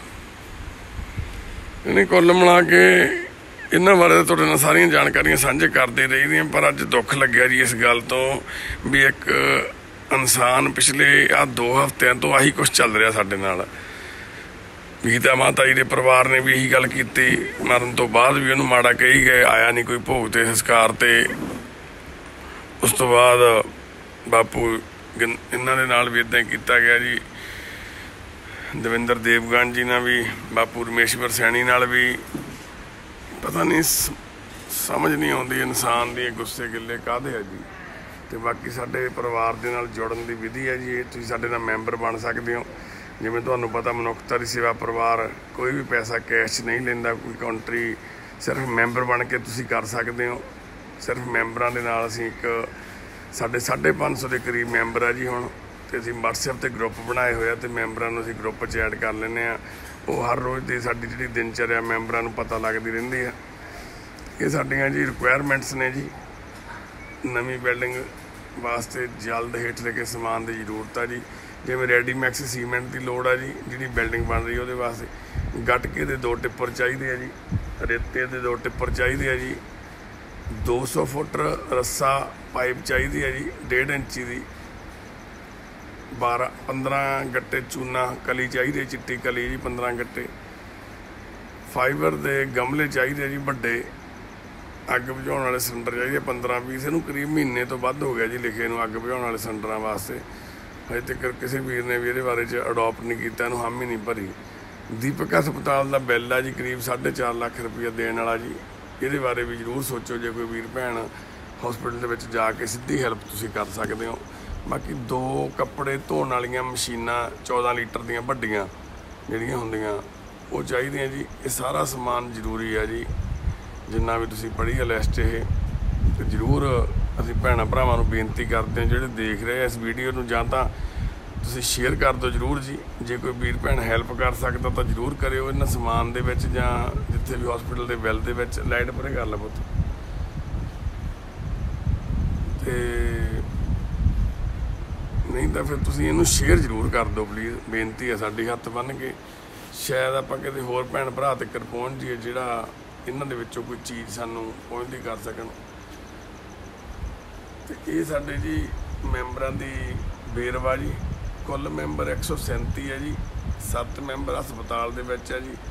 ਇਹਨੇ ਕੁੱਲ ਮਿਲਾ ਕੇ ਇਹਨਾਂ ਬਾਰੇ ਤਾਂ ਤੁਹਾਡੇ ਨਾਲ ਸਾਰੀਆਂ ਜਾਣਕਾਰੀਆਂ ਸਾਂਝੇ ਕਰਦੇ ਰਹੀਦੀਆਂ। ਪਰ ਅੱਜ ਦੁੱਖ ਲੱਗਿਆ ਜੀ ਇਸ ਗੱਲ ਤੋਂ ਵੀ ਇੱਕ ਇਨਸਾਨ ਪਿਛਲੇ ਆਹ ਦੋ ਹਫ਼ਤਿਆਂ ਤੋਂ ਆਹੀ ਕੁਛ ਚੱਲ ਰਿਹਾ ਸਾਡੇ ਨਾਲ। ਗੀਤਾ ਮਾਤਾ ਜੀ ਦੇ ਪਰਿਵਾਰ ਨੇ ਵੀ ਇਹੀ ਗੱਲ ਕੀਤੀ, ਮਰਨ ਤੋਂ ਬਾਅਦ ਵੀ ਉਹਨੂੰ ਮਾੜਾ ਕਹੀ ਗਏ, ਆਇਆ ਨਹੀਂ ਕੋਈ ਭੋਗ ਤੇ ਸੰਸਕਾਰ ਤੇ। ਉਸ ਤੋਂ ਬਾਅਦ ਬਾਪੂ ਇਹਨਾਂ ਦੇ ਨਾਲ ਵੀ ਇੱਦਾਂ ਹੀ ਕੀਤਾ ਗਿਆ ਜੀ। ਦਵਿੰਦਰ ਦੇਵਗਨ ਜੀ ਨਾਲ ਵੀ, ਬਾਪੂ ਰਮੇਸ਼ਵਰ ਸੈਣੀ ਨਾਲ ਵੀ। ਪਤਾ ਨਹੀਂ, ਸਮਝ ਨਹੀਂ ਆਉਂਦੀ ਇਨਸਾਨ ਦੀ ਗੁੱਸੇ ਗਿੱਲੇ ਕਾਹਦੇ ਆ ਜੀ। ਤੇ ਬਾਕੀ ਸਾਡੇ ਪਰਿਵਾਰ ਦੇ ਨਾਲ ਜੁੜਨ ਦੀ ਵਿਧੀ ਹੈ ਜੀ, ਇਹ ਤੁਸੀਂ ਸਾਡੇ ਨਾਲ ਮੈਂਬਰ ਬਣ ਸਕਦੇ ਹੋ। ਜਿਵੇਂ ਤੁਹਾਨੂੰ ਪਤਾ ਮਨੁੱਖਤਾ ਦੀ ਸੇਵਾ ਪਰਿਵਾਰ ਕੋਈ ਵੀ ਪੈਸਾ ਕੈਸ਼ ਨਹੀਂ ਲੈਂਦਾ, ਕੋਈ ਕਾਉਂਟਰੀ, ਸਿਰਫ ਮੈਂਬਰ ਬਣ ਕੇ ਤੁਸੀਂ ਕਰ ਸਕਦੇ ਹੋ। ਸਿਰਫ ਮੈਂਬਰਾਂ ਦੇ ਨਾਲ ਅਸੀਂ ਇੱਕ ਸਾਡੇ ਸਾਢੇ ਪੰਜ ਸੌ ਦੇ ਕਰੀਬ ਮੈਂਬਰ ਆ ਜੀ ਹੁਣ। ਤੇ ਅਸੀਂ ਵਟਸਐਪ 'ਤੇ ਗਰੁੱਪ ਬਣਾਏ ਹੋਏ ਆ ਤੇ ਮੈਂਬਰਾਂ ਨੂੰ ਅਸੀਂ ਗਰੁੱਪ 'ਚ ਐਡ ਕਰ ਲੈਂਦੇ ਹਾਂ। ਉਹ ਹਰ ਰੋਜ਼ ਦੀ ਸਾਡੀ ਜਿਹੜੀ ਦਿਨਚਰਿਆ ਮੈਂਬਰਾਂ ਨੂੰ ਪਤਾ ਲੱਗਦੀ ਰਹਿੰਦੀ ਆ। ਇਹ ਸਾਡੀਆਂ ਜੀ ਰਿਕੁਆਇਰਮੈਂਟਸ ਨੇ ਜੀ। ਨਵੀਂ ਬਿਲਡਿੰਗ ਵਾਸਤੇ ਜਲਦ ਹੇਠ ਲਿਖੇ ਸਮਾਨ ਦੀ ਜ਼ਰੂਰਤ ਆ ਜੀ। ਜਿਵੇਂ ਰੈਡੀਮੈਕਸ ਸੀਮੈਂਟ ਦੀ ਲੋੜ ਆ ਜੀ, ਜਿਹੜੀ ਬਿਲਡਿੰਗ ਬਣ ਰਹੀ ਉਹਦੇ ਵਾਸਤੇ। ਗਟਕੇ ਦੇ ਦੋ ਟਿੱਪਰ ਚਾਹੀਦੇ ਆ ਜੀ, ਰੇਤੇ ਦੇ ਦੋ ਟਿੱਪਰ ਚਾਹੀਦੇ ਆ ਜੀ, ਦੋ ਸੌ ਫੁੱਟ ਰੱਸਾ ਪਾਈਪ ਚਾਹੀਦੀ ਆ ਜੀ, ਡੇਢ ਇੰਚੀ ਦੀ। ਬਾਰਾਂ ਪੰਦਰਾਂ ਗੱਟੇ ਚੂਨਾ ਕਲੀ ਚਾਹੀਦੀ, ਚਿੱਟੀ ਕਲੀ ਜੀ, ਪੰਦਰਾਂ ਗੱਟੇ। ਫਾਈਬਰ ਦੇ ਗਮਲੇ ਚਾਹੀਦੇ ਜੀ ਵੱਡੇ। ਅੱਗ ਬੁਝਾਉਣ ਵਾਲੇ ਸਿਲੰਡਰ ਚਾਹੀਦੇ ਪੰਦਰਾਂ ਵੀਹ। ਇਹਨੂੰ ਕਰੀਬ ਮਹੀਨੇ ਤੋਂ ਵੱਧ ਹੋ ਗਿਆ ਜੀ ਲਿਖੇ ਨੂੰ, ਅੱਗ ਬੁਝਾਉਣ ਵਾਲੇ ਸਿਲੰਡਰਾਂ ਵਾਸਤੇ। ਹਜੇ ਤੱਕ ਕਿਸੇ ਵੀਰ ਨੇ ਵੀ ਇਹਦੇ ਬਾਰੇ 'ਚ ਅਡੋਪਟ ਨਹੀਂ ਕੀਤਾ, ਇਹਨੂੰ ਹਾਮੀ ਨਹੀਂ ਭਰੀ। ਦੀਪਕ ਹਸਪਤਾਲ ਦਾ ਬਿੱਲ ਆ ਜੀ ਕਰੀਬ ਸਾਢੇ ਚਾਰ ਲੱਖ ਰੁਪਈਆ ਦੇਣ ਵਾਲਾ ਜੀ। ਇਹਦੇ ਬਾਰੇ ਵੀ ਜ਼ਰੂਰ ਸੋਚੋ, ਜੇ ਕੋਈ ਵੀਰ ਭੈਣ ਹਸਪੀਟਲ ਦੇ ਵਿੱਚ ਜਾ ਕੇ ਸਿੱਧੀ ਹੈਲਪ ਤੁਸੀਂ ਕਰ ਸਕਦੇ ਹੋ। ਬਾਕੀ ਦੋ ਕੱਪੜੇ ਧੋਣ ਵਾਲੀਆਂ ਮਸ਼ੀਨਾਂ ਚੌਦਾਂ ਲੀਟਰ ਦੀਆਂ ਵੱਡੀਆਂ ਜਿਹੜੀਆਂ ਹੁੰਦੀਆਂ ਉਹ ਚਾਹੀਦੀਆਂ ਜੀ। ਇਹ ਸਾਰਾ ਸਮਾਨ ਜ਼ਰੂਰੀ ਆ ਜੀ। ਜਿੰਨਾ ਵੀ ਤੁਸੀਂ ਪੜ੍ਹੀ ਆ ਲਿਸਟ ਇਹ, ਤੇ ਜ਼ਰੂਰ ਅਸੀਂ ਭੈਣਾਂ ਭਰਾਵਾਂ ਨੂੰ ਬੇਨਤੀ ਕਰਦੇ ਹਾਂ ਜਿਹੜੇ ਦੇਖ ਰਹੇ ਆ ਇਸ ਵੀਡੀਓ ਨੂੰ, ਜਾਂ ਤਾਂ ਤੁਸੀਂ ਸ਼ੇਅਰ ਕਰ ਦਿਓ ਜ਼ਰੂਰ ਜੀ। ਜੇ ਕੋਈ ਵੀਰ ਭੈਣ ਹੈਲਪ ਕਰ ਸਕਦਾ ਤਾਂ ਜ਼ਰੂਰ ਕਰਿਓ ਇਹਨਾਂ ਸਮਾਨ ਦੇ ਵਿੱਚ, ਜਾਂ ਜਿੱਥੇ ਵੀ ਹਸਪੀਟਲ ਦੇ ਬਿੱਲ ਦੇ ਵਿੱਚ। ਲਾਈਟ ਪਰੇ ਕਰ ਲਾ ਪੁੱਤ। ਤੇ नहीं तो फिर तुसीं इहनूं शेयर जरूर कर दो प्लीज़, बेनती है साडी हत्थ बन के। शायद आपां किते होर भैण भरा तक पहुँच जाइए जिहड़ा इन्हां दे विचों कोई चीज़ सानूं पहुँचदी कर सकण। ते इह साडे जी मैंबरां दी बेरवा जी, कुल मैंबर एक सौ सैंती है जी, सत्त मैंबर हस्पताल दे विच है जी,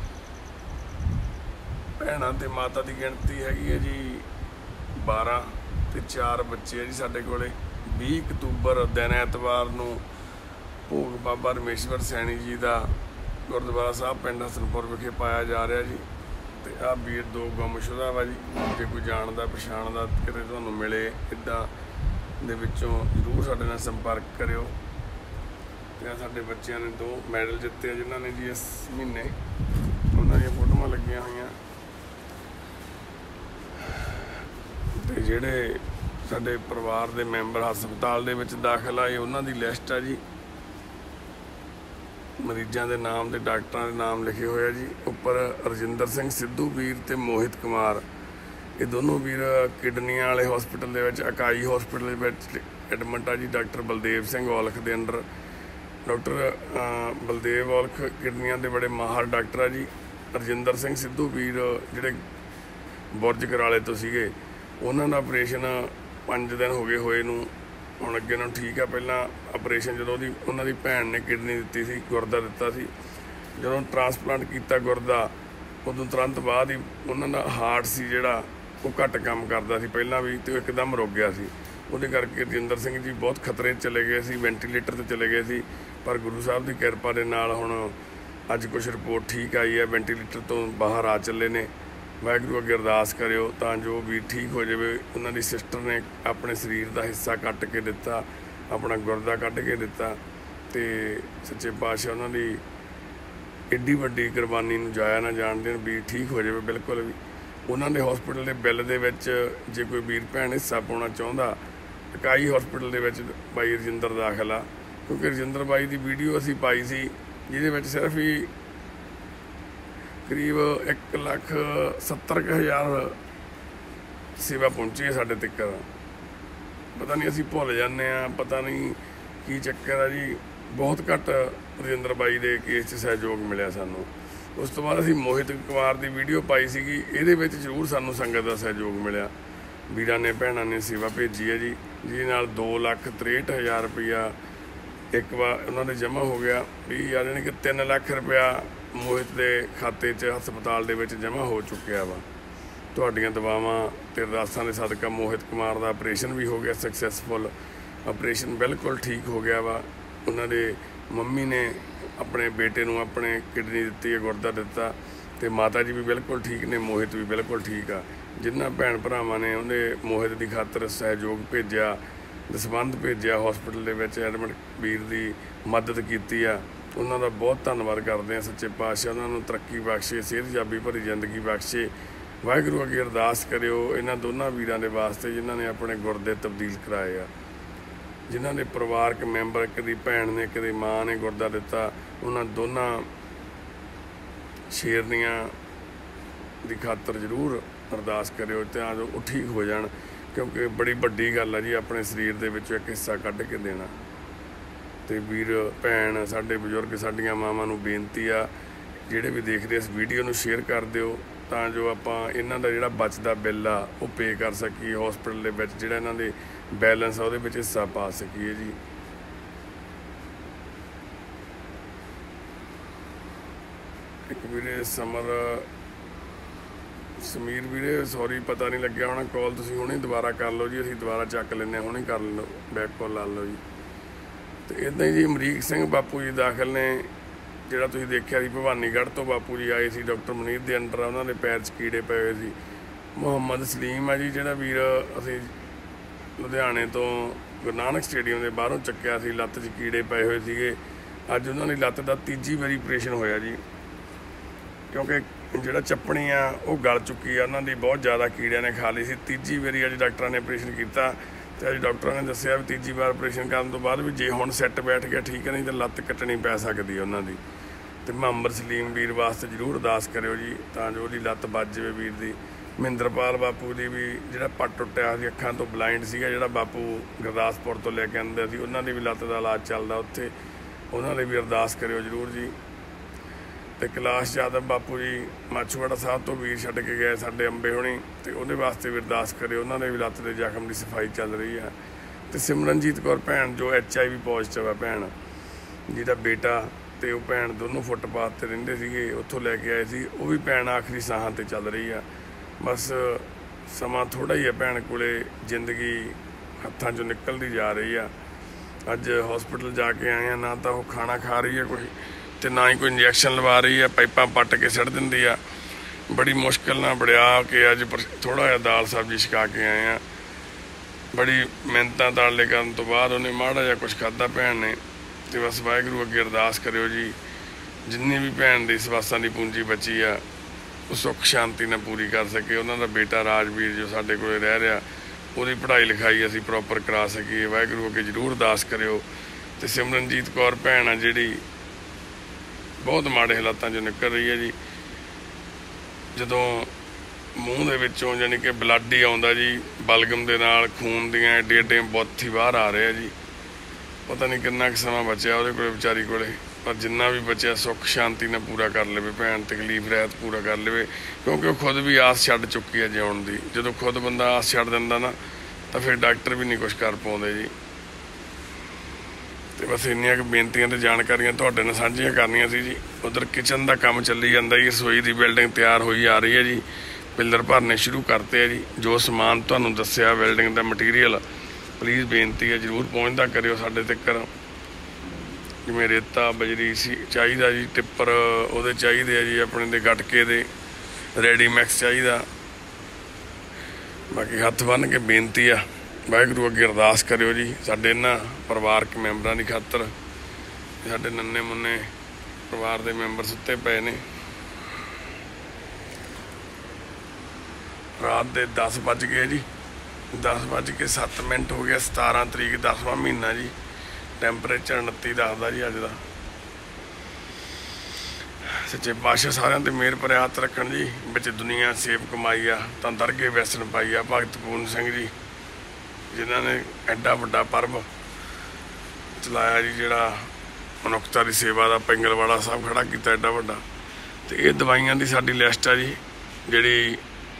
भैणां ते माता की गिणती हैगी है जी बारह, ते चार बच्चे है जी साडे कोले। बीस अक्तूबर दिन ऐतवार नूं भोग बाबा रमेश्वर सैणी जी का गुरुद्वारा साहब पिंड हसनपुर विखे पाया जा रहा जी। तो आ वीर दो गुमशुदा वा जी, जे कोई जानदा पछाणदा किते तुहानूं मिले इदां दे विचों जरूर साडे नाल संपर्क करियो। ते साडे बच्चिआं ने दो मैडल जित्ते जिन्हां ने जी इस महीने, उन्हां दीआं फोटोआं लगियां होईआं। ते जिहड़े साडे परिवार दे मैंबर हस्पताल दे विच दाखल आए उन्हां दी लिस्ट है जी, मरीजां दे नाम ते डॉक्टरां दे नाम लिखे हुए जी। उपर रजिंदर सिंह सिद्धू वीर ते मोहित कुमार, ये दोनों वीर किडनियां वाले हॉस्पिटल दे विच अकाई हॉस्पिटल दे विच एडमिट आ जी। डॉक्टर बलदेव सिंह औलख दे अंडर, डॉक्टर बलदेव औलख किडनियां दे बड़े माहर डॉक्टर आ जी। रजिंदर सिंह सिद्धू वीर जिहड़े बुरज कराले तो सीगे, उन्हां दा ऑपरेशन पाँच दिन हो गए होए नूं, हुण अगे नालों ठीक है। पहला ऑपरेशन जो दी उन्हां दी भैन ने किडनी दित्ती सी, गुरदा दिता सी, जदों ट्रांसप्लांट किया गुरदा उदों तुरंत बाद ही उन्हां दा हार्ट सी जिहड़ा वो घट काम करदा सी पहलां भी, तो एकदम रुक गया सी। उहदे करके रजिंदर सिंह जी बहुत खतरे चले गए सी, वेंटीलेटर ते चले गए सी। पर गुरु साहब की किरपा दे नाल हुण अज कुछ रिपोर्ट ठीक आई है, वेंटीलेटर तो बाहर आ चले ने। वाहिगुरू अगे अरदास करियो तां जो भी ठीक हो जाए। उन्हां दी सिस्टर ने अपने शरीर का हिस्सा कट के दिता, अपना गुरदा कट के दिता, तो सच्चे पातशाह उन्हां दी एड्डी वड्डी कुरबानी नूं जाया ना जाण देण, भी ठीक हो जाए बिल्कुल भी। उन्हां दे हॉस्पिटल के बिल दे विच जे कोई वीर भैन हिस्सा पाउणा चाहुंदा, इकाई हॉस्पिटल दे विच बाई रजिंदर दाखल आ, क्योंकि रजिंदर बाई की वीडियो असीं पाई सी जिहदे विच सिर्फ ही करीब एक लख सत्तर क हज़ार सेवा पहुँची है साढ़े तक। पता नहीं असीं भुल जाने आ, पता नहीं की चक्कर है जी। बहुत घट रजिंदर बाई के केस च सहयोग मिले सानूं। उस तो बाद असीं मोहित कुमार की वीडियो पाई सी, ये जरूर सानूं संगत का सहयोग मिला। वीरां ने भैणां ने सेवा भेजी है जी, जिहदे नाल दो लख त्रेहठ हज़ार रुपया एक बार उन्होंने जमा हो गया भी, यानी कि तीन लख रुपया मोहित के खाते च हस्पताल दे विच जमा हो चुकिया वा। तुहाडीआं दुआवां ते अरदासां दे सदका मोहित कुमार का ऑपरेशन भी हो गया सक्सैसफुल, ऑपरेशन बिल्कुल ठीक हो गया वा। उन्होंने मम्मी ने अपने बेटे नूं अपने किडनी दित्ती है, गुरदा दिता, तो माता जी भी बिल्कुल ठीक ने, मोहित भी बिल्कुल ठीक आ। जिन्हां भैण भरावां ने उन्हें मोहित की खातर सहयोग भेजा, दसबंध भेजा, हॉस्पिटल दे विच एडमिट वीर की मदद की आ, उन्हां दा बहुत धन्नवाद करते हैं। सच्चे पातशाह उन्हां नूं तरक्की बख्शे, सेहतयाबी भरी जिंदगी बख्शे। वाहिगुरू अगे अरदास करियो इन्हां दोनों वीरां दे वास्ते जिन्हां ने अपने गुरदे तब्दील कराए आ, जिन्हां दे परिवारक मैंबर कदी भैन ने कदी माँ ने गुरदा दिता, उन्हां दोनों शेरनियां दी खातर जरूर अरदास करियो तां जो वो ठीक हो जाण, क्योंकि बड़ी वड्डी गल है जी अपने शरीर दे विचों एक हिस्सा कढ के देना। तो वीर भैन साडे बजुर्ग साडियां मावां नूं बेनती आ, जिहड़े भी देख रहे इस वीडियो नूं शेयर कर दिओ तां जो आपां इन्हां दा जिहड़ा बचदा बिल आ वो पे कर सकीए, हॉस्पिटल दे विच जिहड़ा इन्हां दे बैलेंस आ उहदे विच हिस्सा पा सकीए जी। एक वीरे समर समीर वीरे सॉरी पता नहीं लग्या होना कॉल, तुसीं हुणे दोबारा कर लो जी, असीं दोबारा चक लैंदे, हुणे कर लो बैक कॉल ला लो जी। तो इदां ही जी अमरीक सिंह बापू जी दाखल ने, जिहड़ा तुसीं देखिआ सी भवानीगढ़ तो बापू जी आए सी डॉक्टर मनीर दे अंडर, उन्हां दे पैर च कीड़े पए होए सी। मुहम्मद सलीम है जी जिहड़ा वीर असीं लुधियाणे तो गुरु नानक स्टेडियम के बाहरों चक्किया सी, लत्त च कीड़े पए हुए सीगे। अज उन्हां दी लत्त दा तीजी वारी ऑपरेशन होया जी, क्योंकि जिहड़ा चप्पणी आ वो गल चुकी आ, उन्हां दी बहुत ज़्यादा कीड़िਆਂ ने खा ली सी। तीजी वारी अज डॉक्टरां ने ऑपरेशन किया, तो अज डॉक्टरां ने दस्सिआ भी तीजी बार ऑपरेशन करन तो बाद भी जे हुण सैट बैठ गया ठीक है, नहीं तो लत्त कट्टनी पै सकदी है उन्हां दी। तो मुहम्मद सलीम वीर वास्ते जरूर अरदास करियो जी, तां जो उहदी लत्त बच जावे वीर दी। ਮਹਿੰਦਰਪਾਲ ਬਾਪੂ ਦੀ ਵੀ ਜਿਹੜਾ ਪੱਟ ਟੁੱਟਿਆ ਸੀ, ਅੱਖਾਂ ਤੋਂ ਬਲਾਈਂਡ ਸੀਗਾ, ਜਿਹੜਾ ਬਾਪੂ ਗੁਰਦਾਸਪੁਰ ਤੋਂ ਲੈ ਕੇ ਆਉਂਦੇ ਸੀ, ਉਹਨਾਂ ਦੀ ਵੀ ਲੱਤ ਦਾ ਇਲਾਜ ਚੱਲਦਾ ਉੱਥੇ, ਉਹਨਾਂ ਲਈ ਵੀ ਅਰਦਾਸ ਕਰਿਓ ਜ਼ਰੂਰ ਜੀ। ਤੇ ਕੈਲਾਸ਼ ਯਾਦਵ ਬਾਪੂ ਜੀ ਮਾਛੂਵਾੜਾ ਸਾਹਿਬ ਤੋਂ ਵੀਰ ਛੱਡ ਕੇ ਗਏ ਸਾਡੇ ਅੰਬੇ ਹੋਣੀ, ਤੇ ਉਹਦੇ ਵਾਸਤੇ ਵੀ ਅਰਦਾਸ ਕਰਿਓ, ਉਹਨਾਂ ਦੇ ਵੀ ਲੱਤ ਦੇ ਜ਼ਖਮ ਦੀ ਸਫਾਈ ਚੱਲ ਰਹੀ ਆ। ਤੇ ਸਿਮਰਨਜੀਤ ਕੌਰ ਭੈਣ ਜੋ ਐਚ ਆਈ ਵੀ ਪੋਜ਼ਿਟਿਵ ਆ ਭੈਣ, ਜਿਹਦਾ ਬੇਟਾ ਤੇ ਉਹ ਭੈਣ ਦੋਨੋਂ ਫੁੱਟਪਾਥ ਤੇ ਰਹਿੰਦੇ ਸੀਗੇ, ਉੱਥੋਂ ਲੈ ਕੇ ਆਏ ਸੀ, ਉਹ ਵੀ ਭੈਣ ਆਖਰੀ ਸਾਹਾਂ ਤੇ ਚੱਲ ਰਹੀ ਆ। ਬਸ ਸਮਾਂ ਥੋੜ੍ਹਾ ਹੀ ਆ ਭੈਣ ਕੋਲੇ, ਜ਼ਿੰਦਗੀ ਹੱਥਾਂ 'ਚੋਂ ਨਿਕਲਦੀ ਜਾ ਰਹੀ ਆ। ਅੱਜ ਹੌਸਪੀਟਲ ਜਾ ਕੇ ਆਏ ਆ, ਨਾ ਤਾਂ ਉਹ ਖਾਣਾ ਖਾ ਰਹੀ ਆ ਕੋਈ, ਤੇ ਨਾ ਹੀ ਕੋਈ ਇੰਜੈਕਸ਼ਨ ਲਵਾ ਰਹੀ ਆ, ਪਾਈਪਾਂ ਪੱਟ ਕੇ ਸੁੱਟ ਦਿੰਦੀ ਆ। ਬੜੀ ਮੁਸ਼ਕਿਲ ਨਾਲ ਬੜਿਆ ਕੇ ਅੱਜ ਥੋੜ੍ਹਾ ਜਿਹਾ ਦਾਲ ਸਬਜ਼ੀ ਛਕਾ ਕੇ ਆਏ ਆ। ਬੜੀ ਮਿਹਨਤਾਂ ਤਾਲੇ ਕਰਨ ਤੋਂ ਬਾਅਦ ਉਹਨੇ ਮਾੜਾ ਜਿਹਾ ਕੁਛ ਖਾਧਾ ਭੈਣ ਨੇ। ਤੇ ਬਸ ਵਾਹਿਗੁਰੂ ਅੱਗੇ ਅਰਦਾਸ ਕਰਿਓ ਜੀ, ਜਿੰਨੀ ਵੀ ਭੈਣ ਦੀ ਸਵਾਸਾਂ ਦੀ ਪੂੰਜੀ ਬਚੀ ਆ ਉਹ ਸੁੱਖ ਸ਼ਾਂਤੀ ਨਾਲ ਪੂਰੀ ਕਰ ਸਕੇ। ਉਹਨਾਂ ਦਾ ਬੇਟਾ ਰਾਜਵੀਰ ਜੋ ਸਾਡੇ ਕੋਲ ਰਹਿ ਰਿਹਾ, ਉਹਦੀ ਪੜ੍ਹਾਈ ਲਿਖਾਈ ਅਸੀਂ ਪ੍ਰੋਪਰ ਕਰਾ ਸਕੀਏ। ਵਾਹਿਗੁਰੂ ਅੱਗੇ ਜ਼ਰੂਰ ਅਰਦਾਸ ਕਰਿਓ। ਤੇ ਸਿਮਰਨਜੀਤ ਕੌਰ ਭੈਣ ਆ ਜਿਹੜੀ ਬਹੁਤ ਮਾੜੇ ਹਾਲਾਤਾਂ 'ਚੋਂ ਨਿਕਲ ਰਹੀ ਹੈ ਜੀ। ਜਦੋਂ ਮੂੰਹ ਦੇ ਵਿੱਚੋਂ ਜਾਣੀ ਕਿ ਬਲੱਡ ਹੀ ਆਉਂਦਾ ਜੀ, ਬਲਗਮ ਦੇ ਨਾਲ ਖੂਨ ਦੀਆਂ ਏਡੇ ਏਡੇ ਬੁੱਤ ਹੀ ਬਾਹਰ ਆ ਰਹੇ ਆ ਜੀ। ਪਤਾ ਨਹੀਂ ਕਿੰਨਾ ਕੁ ਸਮਾਂ ਬਚਿਆ ਉਹਦੇ ਕੋਲ ਵਿਚਾਰੀ ਕੋਲੇ, ਪਰ ਜਿੰਨਾ ਵੀ ਬਚਿਆ ਸੁੱਖ ਸ਼ਾਂਤੀ ਨਾਲ ਪੂਰਾ ਕਰ ਲਵੇ ਭੈਣ, ਤਕਲੀਫ ਰਹਿਤ ਪੂਰਾ ਕਰ ਲਵੇ, ਕਿਉਂਕਿ ਉਹ ਖੁਦ ਵੀ ਆਸ ਛੱਡ ਚੁੱਕੀ ਹੈ ਜਿਉਣ ਦੀ। ਜਦੋਂ ਖੁਦ ਬੰਦਾ ਆਸ ਛੱਡ ਦਿੰਦਾ ਨਾ, ਤਾਂ ਫਿਰ ਡਾਕਟਰ ਵੀ ਨਹੀਂ ਕੁਛ ਕਰ ਪਾਉਂਦੇ ਜੀ। ਤੇ ਬਸ ਇੰਨੀਆਂ ਕੁ ਬੇਨਤੀਆਂ ਤੇ ਜਾਣਕਾਰੀਆਂ ਤੁਹਾਡੇ ਨਾਲ ਸਾਂਝੀਆਂ ਕਰਨੀਆਂ ਸੀ ਜੀ। ਉਧਰ ਕਿਚਨ ਦਾ ਕੰਮ ਚੱਲੀ ਜਾਂਦਾ ਜੀ, ਰਸੋਈ ਦੀ ਬਿਲਡਿੰਗ ਤਿਆਰ ਹੋਈ ਆ ਰਹੀ ਹੈ ਜੀ, ਪਿੱਲਰ ਭਰਨੇ ਸ਼ੁਰੂ ਕਰਤੇ ਆ ਜੀ। ਜੋ ਸਮਾਨ ਤੁਹਾਨੂੰ ਦੱਸਿਆ ਬਿਲਡਿੰਗ ਦਾ ਮਟੀਰੀਅਲ, ਪਲੀਜ਼ ਬੇਨਤੀ ਹੈ ਜ਼ਰੂਰ ਪਹੁੰਚਦਾ ਕਰਿਓ ਸਾਡੇ ਤੱਕ। ਜਿਵੇਂ ਰੇਤਾ ਬਜਰੀ ਸੀ ਚਾਹੀਦਾ ਜੀ, ਟਿੱਪਰ ਉਹਦੇ ਚਾਹੀਦੇ ਆ ਜੀ, ਆਪਣੇ ਦੇ ਗਟਕੇ ਦੇ ਰੈਡੀਮੈਕਸ ਚਾਹੀਦਾ। ਬਾਕੀ ਹੱਥ ਬੰਨ੍ਹ ਕੇ ਬੇਨਤੀ ਆ, ਵਾਹਿਗੁਰੂ ਅੱਗੇ ਅਰਦਾਸ ਕਰਿਓ ਜੀ ਸਾਡੇ ਇਹਨਾਂ ਪਰਿਵਾਰਕ ਮੈਂਬਰਾਂ ਦੀ ਖਾਤਰ। ਸਾਡੇ ਨੰਨੇ ਮੁੰਨੇ ਪਰਿਵਾਰ ਦੇ ਮੈਂਬਰ ਸੁੱਤੇ ਪਏ ਨੇ। ਰਾਤ ਦੇ ਦਸ ਵੱਜ ਗਏ ਜੀ, ਦਸ ਵੱਜ ਕੇ ਸੱਤ ਮਿੰਟ ਹੋ ਗਿਆ। ਸਤਾਰਾਂ ਤਰੀਕ ਦਸਵਾਂ ਮਹੀਨਾ ਜੀ, ਟੈਂਪਰੇਚਰ ਉਨੱਤੀ ਦੱਸਦਾ ਜੀ ਅੱਜ ਦਾ। ਸੱਚੇ ਪਾਤਸ਼ਾਹ ਸਾਰਿਆਂ ਤੇ ਮਿਹਰ ਭਰਿਆ ਹੱਥ ਰੱਖਣ ਜੀ। ਵਿੱਚ ਦੁਨੀਆ ਸੇਵ ਕਮਾਈ ਆ ਤਾਂ ਦਰਗੇ ਵੈਸਣ ਪਾਈ ਆ। ਭਗਤ ਪੂਰਨ ਸਿੰਘ ਜੀ ਜਿਨ੍ਹਾਂ ਨੇ ਐਡਾ ਵੱਡਾ ਪਰਬ ਚਲਾਇਆ ਜੀ, ਜਿਹੜਾ ਮਨੁੱਖਤਾ ਦੀ ਸੇਵਾ ਦਾ ਪਿੰਗਲਵਾੜਾ ਸਾਹਿਬ ਖੜਾ ਕੀਤਾ ਐਡਾ ਵੱਡਾ। ਤੇ ਇਹ ਦਵਾਈਆਂ ਦੀ ਸਾਡੀ ਲਿਸਟ ਆ ਜੀ, ਜਿਹੜੀ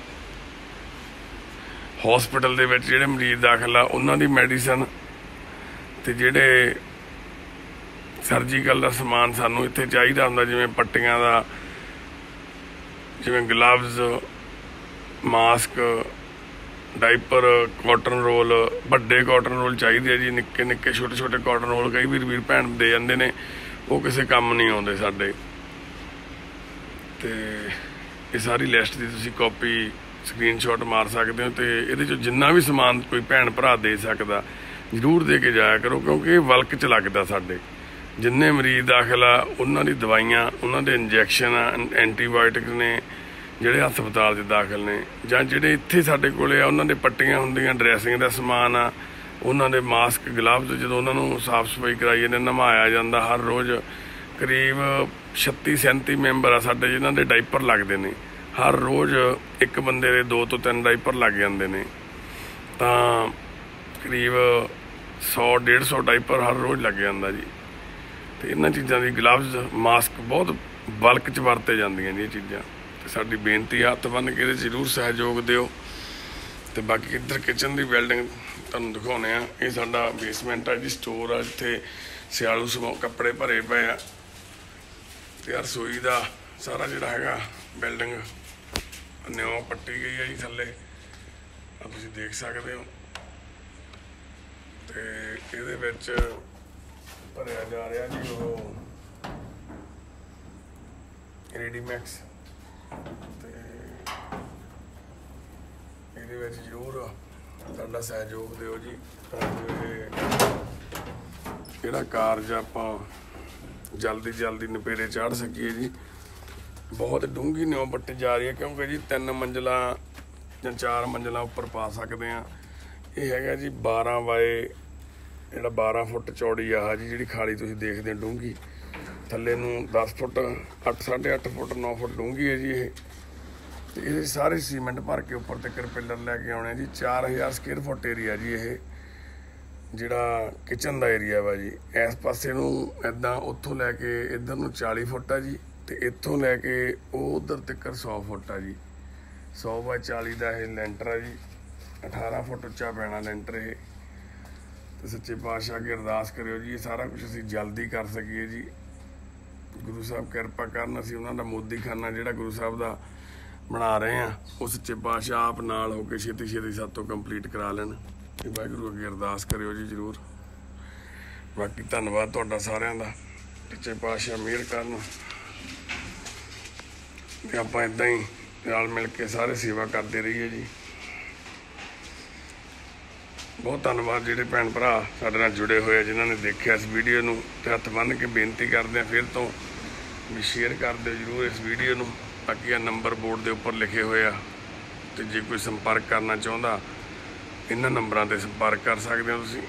ਹੌਸਪੀਟਲ ਦੇ ਵਿੱਚ ਜਿਹੜੇ ਮਰੀਜ਼ ਦਾਖਲ ਆ ਉਹਨਾਂ ਦੀ ਮੈਡੀਸਨ, ਤੇ ਜਿਹੜੇ ਸਰਜੀਕਲ ਦਾ ਸਮਾਨ ਸਾਨੂੰ ਇੱਥੇ ਚਾਹੀਦਾ ਹੁੰਦਾ, ਜਿਵੇਂ ਪੱਟੀਆਂ ਦਾ, ਜਿਵੇਂ gloves, mask, diaper, cotton roll, ਵੱਡੇ ਕਾਟਨ ਰੋਲ ਚਾਹੀਦੇ ਆ ਜੀ। ਨਿੱਕੇ ਨਿੱਕੇ ਛੋਟੇ ਛੋਟੇ ਕਾਟਨ ਰੋਲ ਕਈ ਵੀਰ ਵੀਰ ਭੈਣ ਦੇ ਜਾਂਦੇ ਨੇ, ਉਹ ਕਿਸੇ ਕੰਮ ਨਹੀਂ ਆਉਂਦੇ ਸਾਡੇ। ਤੇ ਇਹ ਸਾਰੀ ਲਿਸਟ ਦੀ ਤੁਸੀਂ ਕਾਪੀ ਸਕਰੀਨਸ਼ਾਟ ਮਾਰ ਸਕਦੇ ਹੋ। ਤੇ ਇਹਦੇ 'ਚੋਂ ਜਿੰਨਾ ਵੀ ਸਮਾਨ ਕੋਈ ਭੈਣ ਭਰਾ ਦੇ ਸਕਦਾ ਜ਼ਰੂਰ ਦੇ ਕੇ ਜਾਇਆ ਕਰੋ, ਕਿਉਂਕਿ ਇਹ ਵਲਕ 'ਚ ਲੱਗਦਾ। ਸਾਡੇ ਜਿੰਨੇ ਮਰੀਜ਼ ਦਾਖਲ ਆ ਉਹਨਾਂ ਦੀ ਦਵਾਈਆਂ, ਉਹਨਾਂ ਦੇ ਇੰਜੈਕਸ਼ਨ ਆ, ਐਂਟੀਬਾਇਓਟਿਕ ਨੇ, ਜਿਹੜੇ ਹਸਪਤਾਲ 'ਚ ਦਾਖਲ ਨੇ, ਜਾਂ ਜਿਹੜੇ ਇੱਥੇ ਸਾਡੇ ਕੋਲੇ ਆ ਉਹਨਾਂ ਦੇ ਪੱਟੀਆਂ ਹੁੰਦੀਆਂ, ਡਰੈਸਿੰਗ ਦਾ ਸਮਾਨ ਆ, ਉਹਨਾਂ ਦੇ ਮਾਸਕ, ਗਲਵਜ਼, ਜਦੋਂ ਉਹਨਾਂ ਨੂੰ ਸਾਫ਼ ਸਫਾਈ ਕਰਾਈ ਜਾਂਦੇ, ਨਹਾਇਆ ਜਾਂਦਾ ਹਰ ਰੋਜ਼। ਕਰੀਬ ਛੱਤੀ ਸੈਂਤੀ ਮੈਂਬਰ ਆ ਸਾਡੇ ਜਿਨ੍ਹਾਂ ਦੇ ਡਾਈਪਰ ਲੱਗਦੇ ਨੇ ਹਰ ਰੋਜ਼। ਇੱਕ ਬੰਦੇ ਦੇ ਦੋ ਤੋਂ ਤਿੰਨ ਡਾਈਪਰ ਲੱਗ ਜਾਂਦੇ ਨੇ, ਤਾਂ ਕਰੀਬ ਸੌ ਡੇਢ ਸੌ ਡਾਈਪਰ ਹਰ ਰੋਜ਼ ਲੱਗ ਜਾਂਦਾ ਜੀ। ਤੇ ਇਹਨਾਂ ਚੀਜ਼ਾਂ ਦੀ ਗਲਵਜ਼, ਮਾਸਕ ਬਹੁਤ ਬਲਕ 'ਚ ਵਰਤੇ ਜਾਂਦੀਆਂ ਜੀ ਇਹ ਚੀਜ਼ਾਂ। ਤੇ ਸਾਡੀ ਬੇਨਤੀ ਹੱਥ ਬੰਨ੍ਹ ਕੇ ਇਹਦੇ ਜ਼ਰੂਰ ਸਹਿਯੋਗ ਦਿਓ। ਤੇ ਬਾਕੀ ਇੱਧਰ ਕਿਚਨ ਦੀ ਬਿਲਡਿੰਗ ਤੁਹਾਨੂੰ ਦਿਖਾਉਂਦੇ ਆ। ਇਹ ਸਾਡਾ ਬੇਸਮੈਂਟ ਆ ਜੀ, ਸਟੋਰ ਆ, ਜਿੱਥੇ ਸਿਆਲੂ ਸਮੋ ਕੱਪੜੇ ਭਰੇ ਪਏ ਆ। ਤੇ ਰਸੋਈ ਦਾ ਸਾਰਾ ਜਿਹੜਾ ਹੈਗਾ ਬਿਲਡਿੰਗ ਨਿਉ ਪੱਟੀ ਗਈ ਹੈ ਜੀ ਥੱਲੇ, ਆ ਤੁਸੀਂ ਦੇਖ ਸਕਦੇ ਹੋ। ਤੇ ਇਹਦੇ ਵਿੱਚ ਭਰਿਆ ਜਾ ਰਿਹਾ ਜੀ ਉਹ ਰੈਡੀਮੈਕਸ। ਤੇ ਇਹਦੇ ਵਿੱਚ ਜ਼ਰੂਰ ਤੁਹਾਡਾ ਸਹਿਯੋਗ ਦਿਓ ਜੀ, ਤਾਂ ਜਿਹੜਾ ਕਾਰਜ ਆਪਾਂ ਜਲਦੀ ਜਲਦੀ ਨਪੇਰੇ ਚਾੜ ਸਕੀਏ ਜੀ। ਬਹੁਤ ਡੂੰਘੀ ਨਿਉ ਪੱਟੀ ਜਾ ਰਹੀ ਹੈ, ਕਿਉਂਕਿ ਜੀ ਤਿੰਨ ਮੰਜ਼ਿਲਾਂ ਜਾਂ ਚਾਰ ਮੰਜ਼ਿਲਾਂ ਉੱਪਰ ਪਾ ਸਕਦੇ ਹਾਂ। ਇਹ ਹੈਗਾ ਜੀ ਬਾਰਾਂ ਬਾਏ ਜਿਹੜਾ ਬਾਰਾਂ ਫੁੱਟ ਚੌੜੀ ਆ ਜੀ, ਜਿਹੜੀ ਖਾਲੀ ਤੁਸੀਂ ਦੇਖਦੇ ਹੋ ਡੂੰਘੀ। ਥੱਲੇ ਨੂੰ ਦਸ ਫੁੱਟ, ਅੱਠ ਸਾਢੇ ਅੱਠ ਫੁੱਟ, ਨੌ ਫੁੱਟ ਡੂੰਘੀ ਹੈ ਜੀ ਇਹ। ਤੇ ਇਹ ਸਾਰੇ ਸੀਮੈਂਟ ਭਰ ਕੇ ਉੱਪਰ ਤੱਕ ਪਿੱਲਰ ਲੈ ਕੇ ਆਉਣੇ ਜੀ। ਚਾਰ ਹਜ਼ਾਰ ਸਕੁਅਰ ਫੁੱਟ ਏਰੀਆ ਜੀ ਇਹ ਜਿਹੜਾ ਕਿਚਨ ਦਾ ਏਰੀਆ ਵਾ ਜੀ। ਇਸ ਪਾਸੇ ਨੂੰ ਇੱਦਾਂ ਉੱਥੋਂ ਲੈ ਕੇ ਇੱਧਰ ਨੂੰ ਚਾਲੀ ਫੁੱਟ ਆ ਜੀ, ਤੇ ਇੱਥੋਂ ਲੈ ਕੇ ਉਹ ਉੱਧਰ ਤੱਕ ਸੌ ਫੁੱਟ ਆ ਜੀ। ਸੌ ਬਾਈ ਚਾਲੀ ਦਾ ਇਹ ਲੈਂਟਰ ਆ ਜੀ। ਅਠਾਰਾਂ ਫੁੱਟ ਉੱਚਾ ਪੈਣਾ ਲੈਂਟਰ ਇਹ। ਤੇ ਸੱਚੇ ਪਾਤਸ਼ਾਹ ਅੱਗੇ ਅਰਦਾਸ ਕਰਿਓ ਜੀ ਇਹ ਸਾਰਾ ਕੁਝ ਅਸੀਂ ਜਲਦੀ ਕਰ ਸਕੀਏ ਜੀ। ਗੁਰੂ ਸਾਹਿਬ ਕਿਰਪਾ ਕਰਨ, ਅਸੀਂ ਉਹਨਾਂ ਦਾ ਮੋਦੀ ਖਾਨਾ ਜਿਹੜਾ ਗੁਰੂ ਸਾਹਿਬ ਦਾ ਬਣਾ ਰਹੇ ਆ, ਉਹ ਸੱਚੇ ਪਾਤਸ਼ਾਹ ਆਪ ਨਾਲ ਹੋ ਕੇ ਛੇਤੀ ਛੇਤੀ ਸਾਡੇ ਤੋਂ ਕੰਪਲੀਟ ਕਰਾ ਲੈਣ। ਤੇ ਵਾਹਿਗੁਰੂ ਅੱਗੇ ਅਰਦਾਸ ਕਰਿਓ ਜੀ ਜ਼ਰੂਰ। ਬਾਕੀ ਧੰਨਵਾਦ ਤੁਹਾਡਾ ਸਾਰਿਆਂ ਦਾ। ਸੱਚੇ ਪਾਤਸ਼ਾਹ ਮਿਹਰ ਕਰਨ ਤੇ ਆਪਾਂ ਇੱਦਾਂ ਹੀ ਨਾਲ ਮਿਲ ਕੇ ਸਾਰੇ ਸੇਵਾ ਕਰਦੇ ਰਹੀਏ ਜੀ। ਬਹੁਤ ਧੰਨਵਾਦ ਜਿਹੜੇ ਭੈਣ ਭਰਾ ਸਾਡੇ ਨਾਲ ਜੁੜੇ ਹੋਏ ਆ, ਜਿਨ੍ਹਾਂ ਨੇ ਦੇਖਿਆ ਇਸ ਵੀਡੀਓ ਨੂੰ। ਤੇ ਹੱਥ ਬੰਨ੍ਹ ਕੇ ਬੇਨਤੀ ਕਰਦੇ ਆ ਫਿਰ ਤੋਂ ਵੀ ਸ਼ੇਅਰ ਕਰ ਦਿਓ ਜ਼ਰੂਰ ਇਸ ਵੀਡੀਓ ਨੂੰ। ਬਾਕੀ ਆ ਨੰਬਰ ਬੋਰਡ ਦੇ ਉੱਪਰ ਲਿਖੇ ਹੋਏ ਆ, ਤੇ ਜੇ ਕੋਈ ਸੰਪਰਕ ਕਰਨਾ ਚਾਹੁੰਦਾ ਇਹਨਾਂ ਨੰਬਰਾਂ 'ਤੇ ਸੰਪਰਕ ਕਰ ਸਕਦੇ ਹੋ ਤੁਸੀਂ।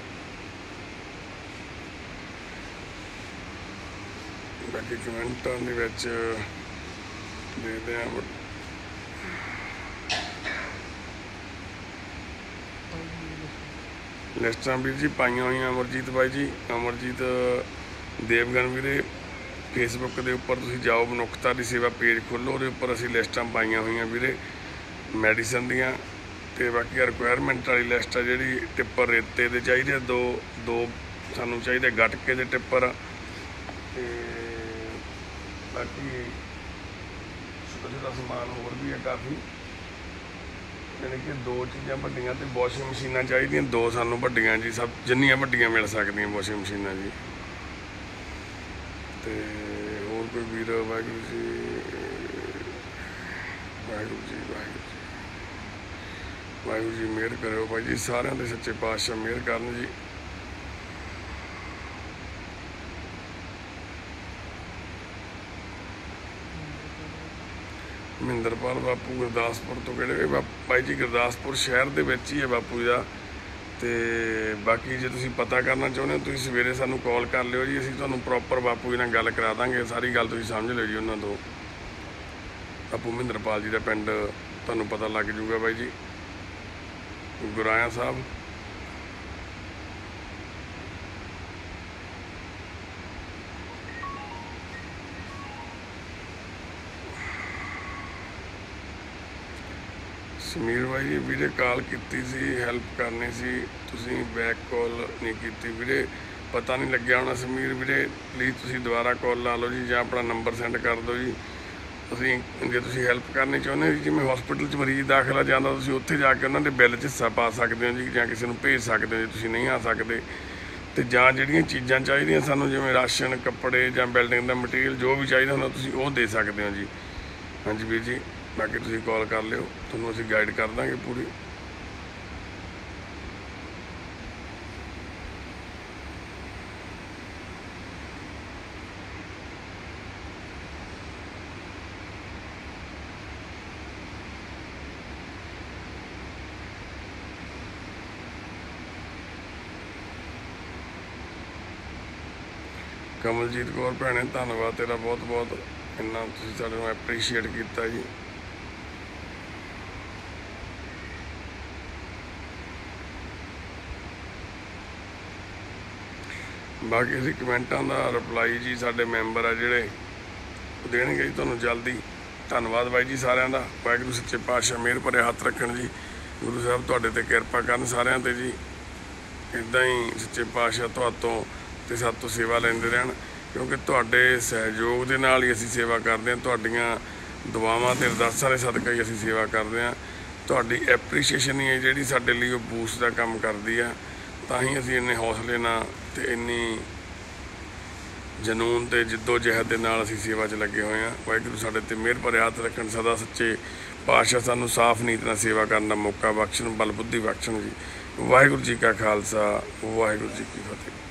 ਬਾਕੀ ਕਮੈਂਟਾਂ ਦੇ ਵਿੱਚ ਦੇਖਦੇ ਆ। ਲਿਸਟਾਂ ਵੀਰ ਜੀ ਪਾਈਆਂ ਹੋਈਆਂ ਅਮਰਜੀਤ ਬਾਈ ਜੀ, ਅਮਰਜੀਤ ਦੇਵਗਨ ਵੀਰੇ। ਫੇਸਬੁੱਕ ਦੇ ਉੱਪਰ ਤੁਸੀਂ ਜਾਓ, ਮਨੁੱਖਤਾ ਦੀ ਸੇਵਾ ਪੇਜ ਖੋਲ੍ਹੋ, ਉਹਦੇ ਉੱਪਰ ਅਸੀਂ ਲਿਸਟਾਂ ਪਾਈਆਂ ਹੋਈਆਂ ਵੀਰੇ ਮੈਡੀਸਨ ਦੀਆਂ। ਤੇ ਬਾਕੀ ਰਿਕੁਆਇਰਮੈਂਟ ਵਾਲੀ ਲਿਸਟ ਆ ਜਿਹੜੀ ਟਿੱਪਰ ਰੇਤੇ ਦੇ ਚਾਹੀਦੇ ਦੋ ਦੋ ਸਾਨੂੰ ਚਾਹੀਦੇ ਗਟਕੇ ਦੇ ਟਿੱਪਰ। ਤੇ ਬਾਕੀ ਛੋਟਾ ਛੋਟਾ ਸਮਾਨ ਹੋਰ ਵੀ ਹੈ ਕਾਫੀ, ਯਾਨੀ ਕਿ ਦੋ ਚੀਜ਼ਾਂ ਵੱਡੀਆਂ ਤੇ ਵਾਸ਼ਿੰਗ ਮਸ਼ੀਨਾਂ ਚਾਹੀਦੀਆਂ ਦੋ ਸਾਨੂੰ ਵੱਡੀਆਂ ਜੀ, ਸਭ ਜਿੰਨੀਆਂ ਵੱਡੀਆਂ ਮਿਲ ਸਕਦੀਆਂ ਵਾਸ਼ਿੰਗ ਮਸ਼ੀਨਾਂ ਜੀ। ਤੇ ਹੋਰ ਕੋਈ ਵੀਰ ਵਾਹਿਗੁਰੂ ਜੀ ਵਾਹਿਗੁਰੂ ਜੀ ਵਾਹਿਗੁਰੂ ਜੀ ਵਾਹਿਗੁਰੂ ਜੀ ਮਿਹਰ ਕਰਿਓ ਭਾਈ ਜੀ ਸਾਰਿਆਂ ਦੇ, ਸੱਚੇ ਪਾਤਸ਼ਾਹ ਮਿਹਰ ਕਰਨ ਜੀ। ਮਹਿੰਦਰਪਾਲ ਬਾਪੂ ਗੁਰਦਾਸਪੁਰ ਤੋਂ ਕਿਹੜੇ ਬਾਈ ਜੀ? ਗੁਰਦਾਸਪੁਰ ਸ਼ਹਿਰ ਦੇ ਵਿੱਚ ਹੀ ਹੈ ਬਾਪੂ ਜੀ ਦਾ। ਤੇ ਬਾਕੀ ਜੇ ਤੁਸੀਂ ਪਤਾ ਕਰਨਾ ਚਾਹੁੰਦੇ ਹੋ ਤੁਸੀਂ ਸਵੇਰੇ ਸਾਨੂੰ ਕਾਲ ਕਰ ਲਿਓ ਜੀ, ਅਸੀਂ ਤੁਹਾਨੂੰ ਪ੍ਰੋਪਰ ਬਾਪੂ ਜੀ ਨਾਲ ਗੱਲ ਕਰਾ ਦਾਂਗੇ। ਸਾਰੀ ਗੱਲ ਤੁਸੀਂ ਸਮਝ ਲਿਓ ਜੀ ਉਹਨਾਂ ਤੋਂ। ਬਾਪੂ ਮਹਿੰਦਰਪਾਲ ਜੀ ਦਾ ਪਿੰਡ ਤੁਹਾਨੂੰ ਪਤਾ ਲੱਗ ਜੂਗਾ ਬਾਈ ਜੀ, ਗੁਰਾਇਆ ਸਾਹਿਬ। ਸਮੀਰ ਬਾਈ ਜੀ ਵੀਰੇ ਕਾਲ ਕੀਤੀ ਸੀ, ਹੈਲਪ ਕਰਨੀ ਸੀ, ਤੁਸੀਂ ਬੈਕ ਕਾਲ ਨਹੀਂ ਕੀਤੀ ਵੀਰੇ, ਪਤਾ ਨਹੀਂ ਲੱਗਿਆ ਹੋਣਾ। ਸਮੀਰ ਵੀਰੇ ਪਲੀਜ਼ ਤੁਸੀਂ ਦੁਬਾਰਾ ਕਾਲ ਲਾ ਲਓ ਜੀ, ਜਾਂ ਆਪਣਾ ਨੰਬਰ ਸੈਂਡ ਕਰ ਦਿਓ ਜੀ। ਅਸੀਂ ਜੇ ਤੁਸੀਂ ਹੈਲਪ ਕਰਨੀ ਚਾਹੁੰਦੇ ਹੋ, ਜਿਵੇਂ ਹਸਪੀਟਲ 'ਚ ਮਰੀਜ਼ ਦਾਖਲਾ ਜਾਂਦਾ, ਤੁਸੀਂ ਉੱਥੇ ਜਾ ਕੇ ਉਹਨਾਂ ਦੇ ਬਿੱਲ 'ਚ ਹਿੱਸਾ ਪਾ ਸਕਦੇ ਹੋ ਜੀ, ਜਾਂ ਕਿਸੇ ਨੂੰ ਭੇਜ ਸਕਦੇ ਹੋ ਜੇ ਤੁਸੀਂ ਨਹੀਂ ਆ ਸਕਦੇ। ਤੇ ਜਾਂ ਜਿਹੜੀਆਂ ਚੀਜ਼ਾਂ ਚਾਹੀਦੀਆਂ ਸਾਨੂੰ, ਜਿਵੇਂ ਰਾਸ਼ਨ, ਕੱਪੜੇ ਜਾਂ ਬਿਲਡਿੰਗ ਦਾ ਮਟੀਰੀਅਲ ਜੋ ਵੀ ਚਾਹੀਦਾ ਹੁੰਦਾ, ਤੁਸੀਂ ਉਹ ਦੇ ਸਕਦੇ ਹੋ ਜੀ। ਹਾਂਜੀ ਵੀਰ ਜੀ, ਬਾਕੀ ਤੁਸੀਂ ਕਾਲ ਕਰ ਲਿਓ, ਤੁਹਾਨੂੰ ਅਸੀਂ ਗਾਈਡ ਕਰ ਦਾਂਗੇ ਪੂਰੀ। ਕਮਲਜੀਤ ਕੌਰ ਭੈਣੇ ਧੰਨਵਾਦ ਤੇਰਾ ਬਹੁਤ ਬਹੁਤ, ਇੰਨਾ ਤੁਸੀਂ ਸਾਡੇ ਨੂੰ ਐਪਰੀਸ਼ੀਏਟ ਕੀਤਾ ਜੀ। ਬਾਕੀ ਅਸੀਂ ਕਮੈਂਟਾਂ ਦਾ ਰਿਪਲਾਈ ਜੀ ਸਾਡੇ ਮੈਂਬਰ ਆ ਜਿਹੜੇ ਉਹ ਦੇਣਗੇ ਜੀ ਤੁਹਾਨੂੰ ਜਲਦੀ। ਧੰਨਵਾਦ ਬਾਈ ਜੀ ਸਾਰਿਆਂ ਦਾ। ਵਾਹਿਗੁਰੂ ਸੱਚੇ ਪਾਤਸ਼ਾਹ ਮਿਹਰ ਭਰੇ ਹੱਥ ਰੱਖਣ ਜੀ। ਗੁਰੂ ਸਾਹਿਬ ਤੁਹਾਡੇ 'ਤੇ ਕਿਰਪਾ ਕਰਨ ਸਾਰਿਆਂ 'ਤੇ ਜੀ। ਇੱਦਾਂ ਹੀ ਸੱਚੇ ਪਾਤਸ਼ਾਹ ਤੁਹਾਤੋਂ ਤੇ ਸਾਡੇ ਤੋਂ ਸੇਵਾ ਲੈਂਦੇ ਰਹਿਣ, ਕਿਉਂਕਿ ਤੁਹਾਡੇ ਸਹਿਯੋਗ ਦੇ ਨਾਲ ਹੀ ਅਸੀਂ ਸੇਵਾ ਕਰਦੇ ਹਾਂ। ਤੁਹਾਡੀਆਂ ਦੁਆਵਾਂ ਤੇ ਅਰਦਾਸਾਂ ਦੇ ਸਦਕਾ ਹੀ ਅਸੀਂ ਸੇਵਾ ਕਰਦੇ ਹਾਂ। ਤੁਹਾਡੀ ਐਪਰੀਸ਼ੀਏਸ਼ਨ ਹੀ ਹੈ ਜਿਹੜੀ ਸਾਡੇ ਲਈ ਉਹ ਬੂਸਟ ਦਾ ਕੰਮ ਕਰਦੀ ਆ। ਤਾਂ ਹੀ ਅਸੀਂ ਇੰਨੇ ਹੌਸਲੇ ਨਾਲ ਤੇ ਇੰਨੀ ਜਨੂਨ ਤੇ ਜਿੱਦੋ ਜਹਿਦ ਦੇ ਨਾਲ ਅਸੀਂ ਸੇਵਾ 'ਚ ਲੱਗੇ ਹੋਏ ਹਾਂ। ਵਾਹਿਗੁਰੂ ਸਾਡੇ 'ਤੇ ਮਿਹਰ ਭਰੇ ਹੱਥ ਰੱਖਣ, ਸਦਾ ਸੱਚੇ ਪਾਤਸ਼ਾਹ ਸਾਨੂੰ ਸਾਫ਼ ਨੀਤ ਨਾਲ ਸੇਵਾ ਕਰਨ ਦਾ ਮੌਕਾ ਬਖਸ਼ਣ, ਬਲ ਬੁੱਧੀ ਬਖਸ਼ਣ ਜੀ। ਵਾਹਿਗੁਰੂ ਜੀ ਕਾ ਖਾਲਸਾ, ਵਾਹਿਗੁਰੂ ਜੀ ਕੀ ਫਤਿਹ।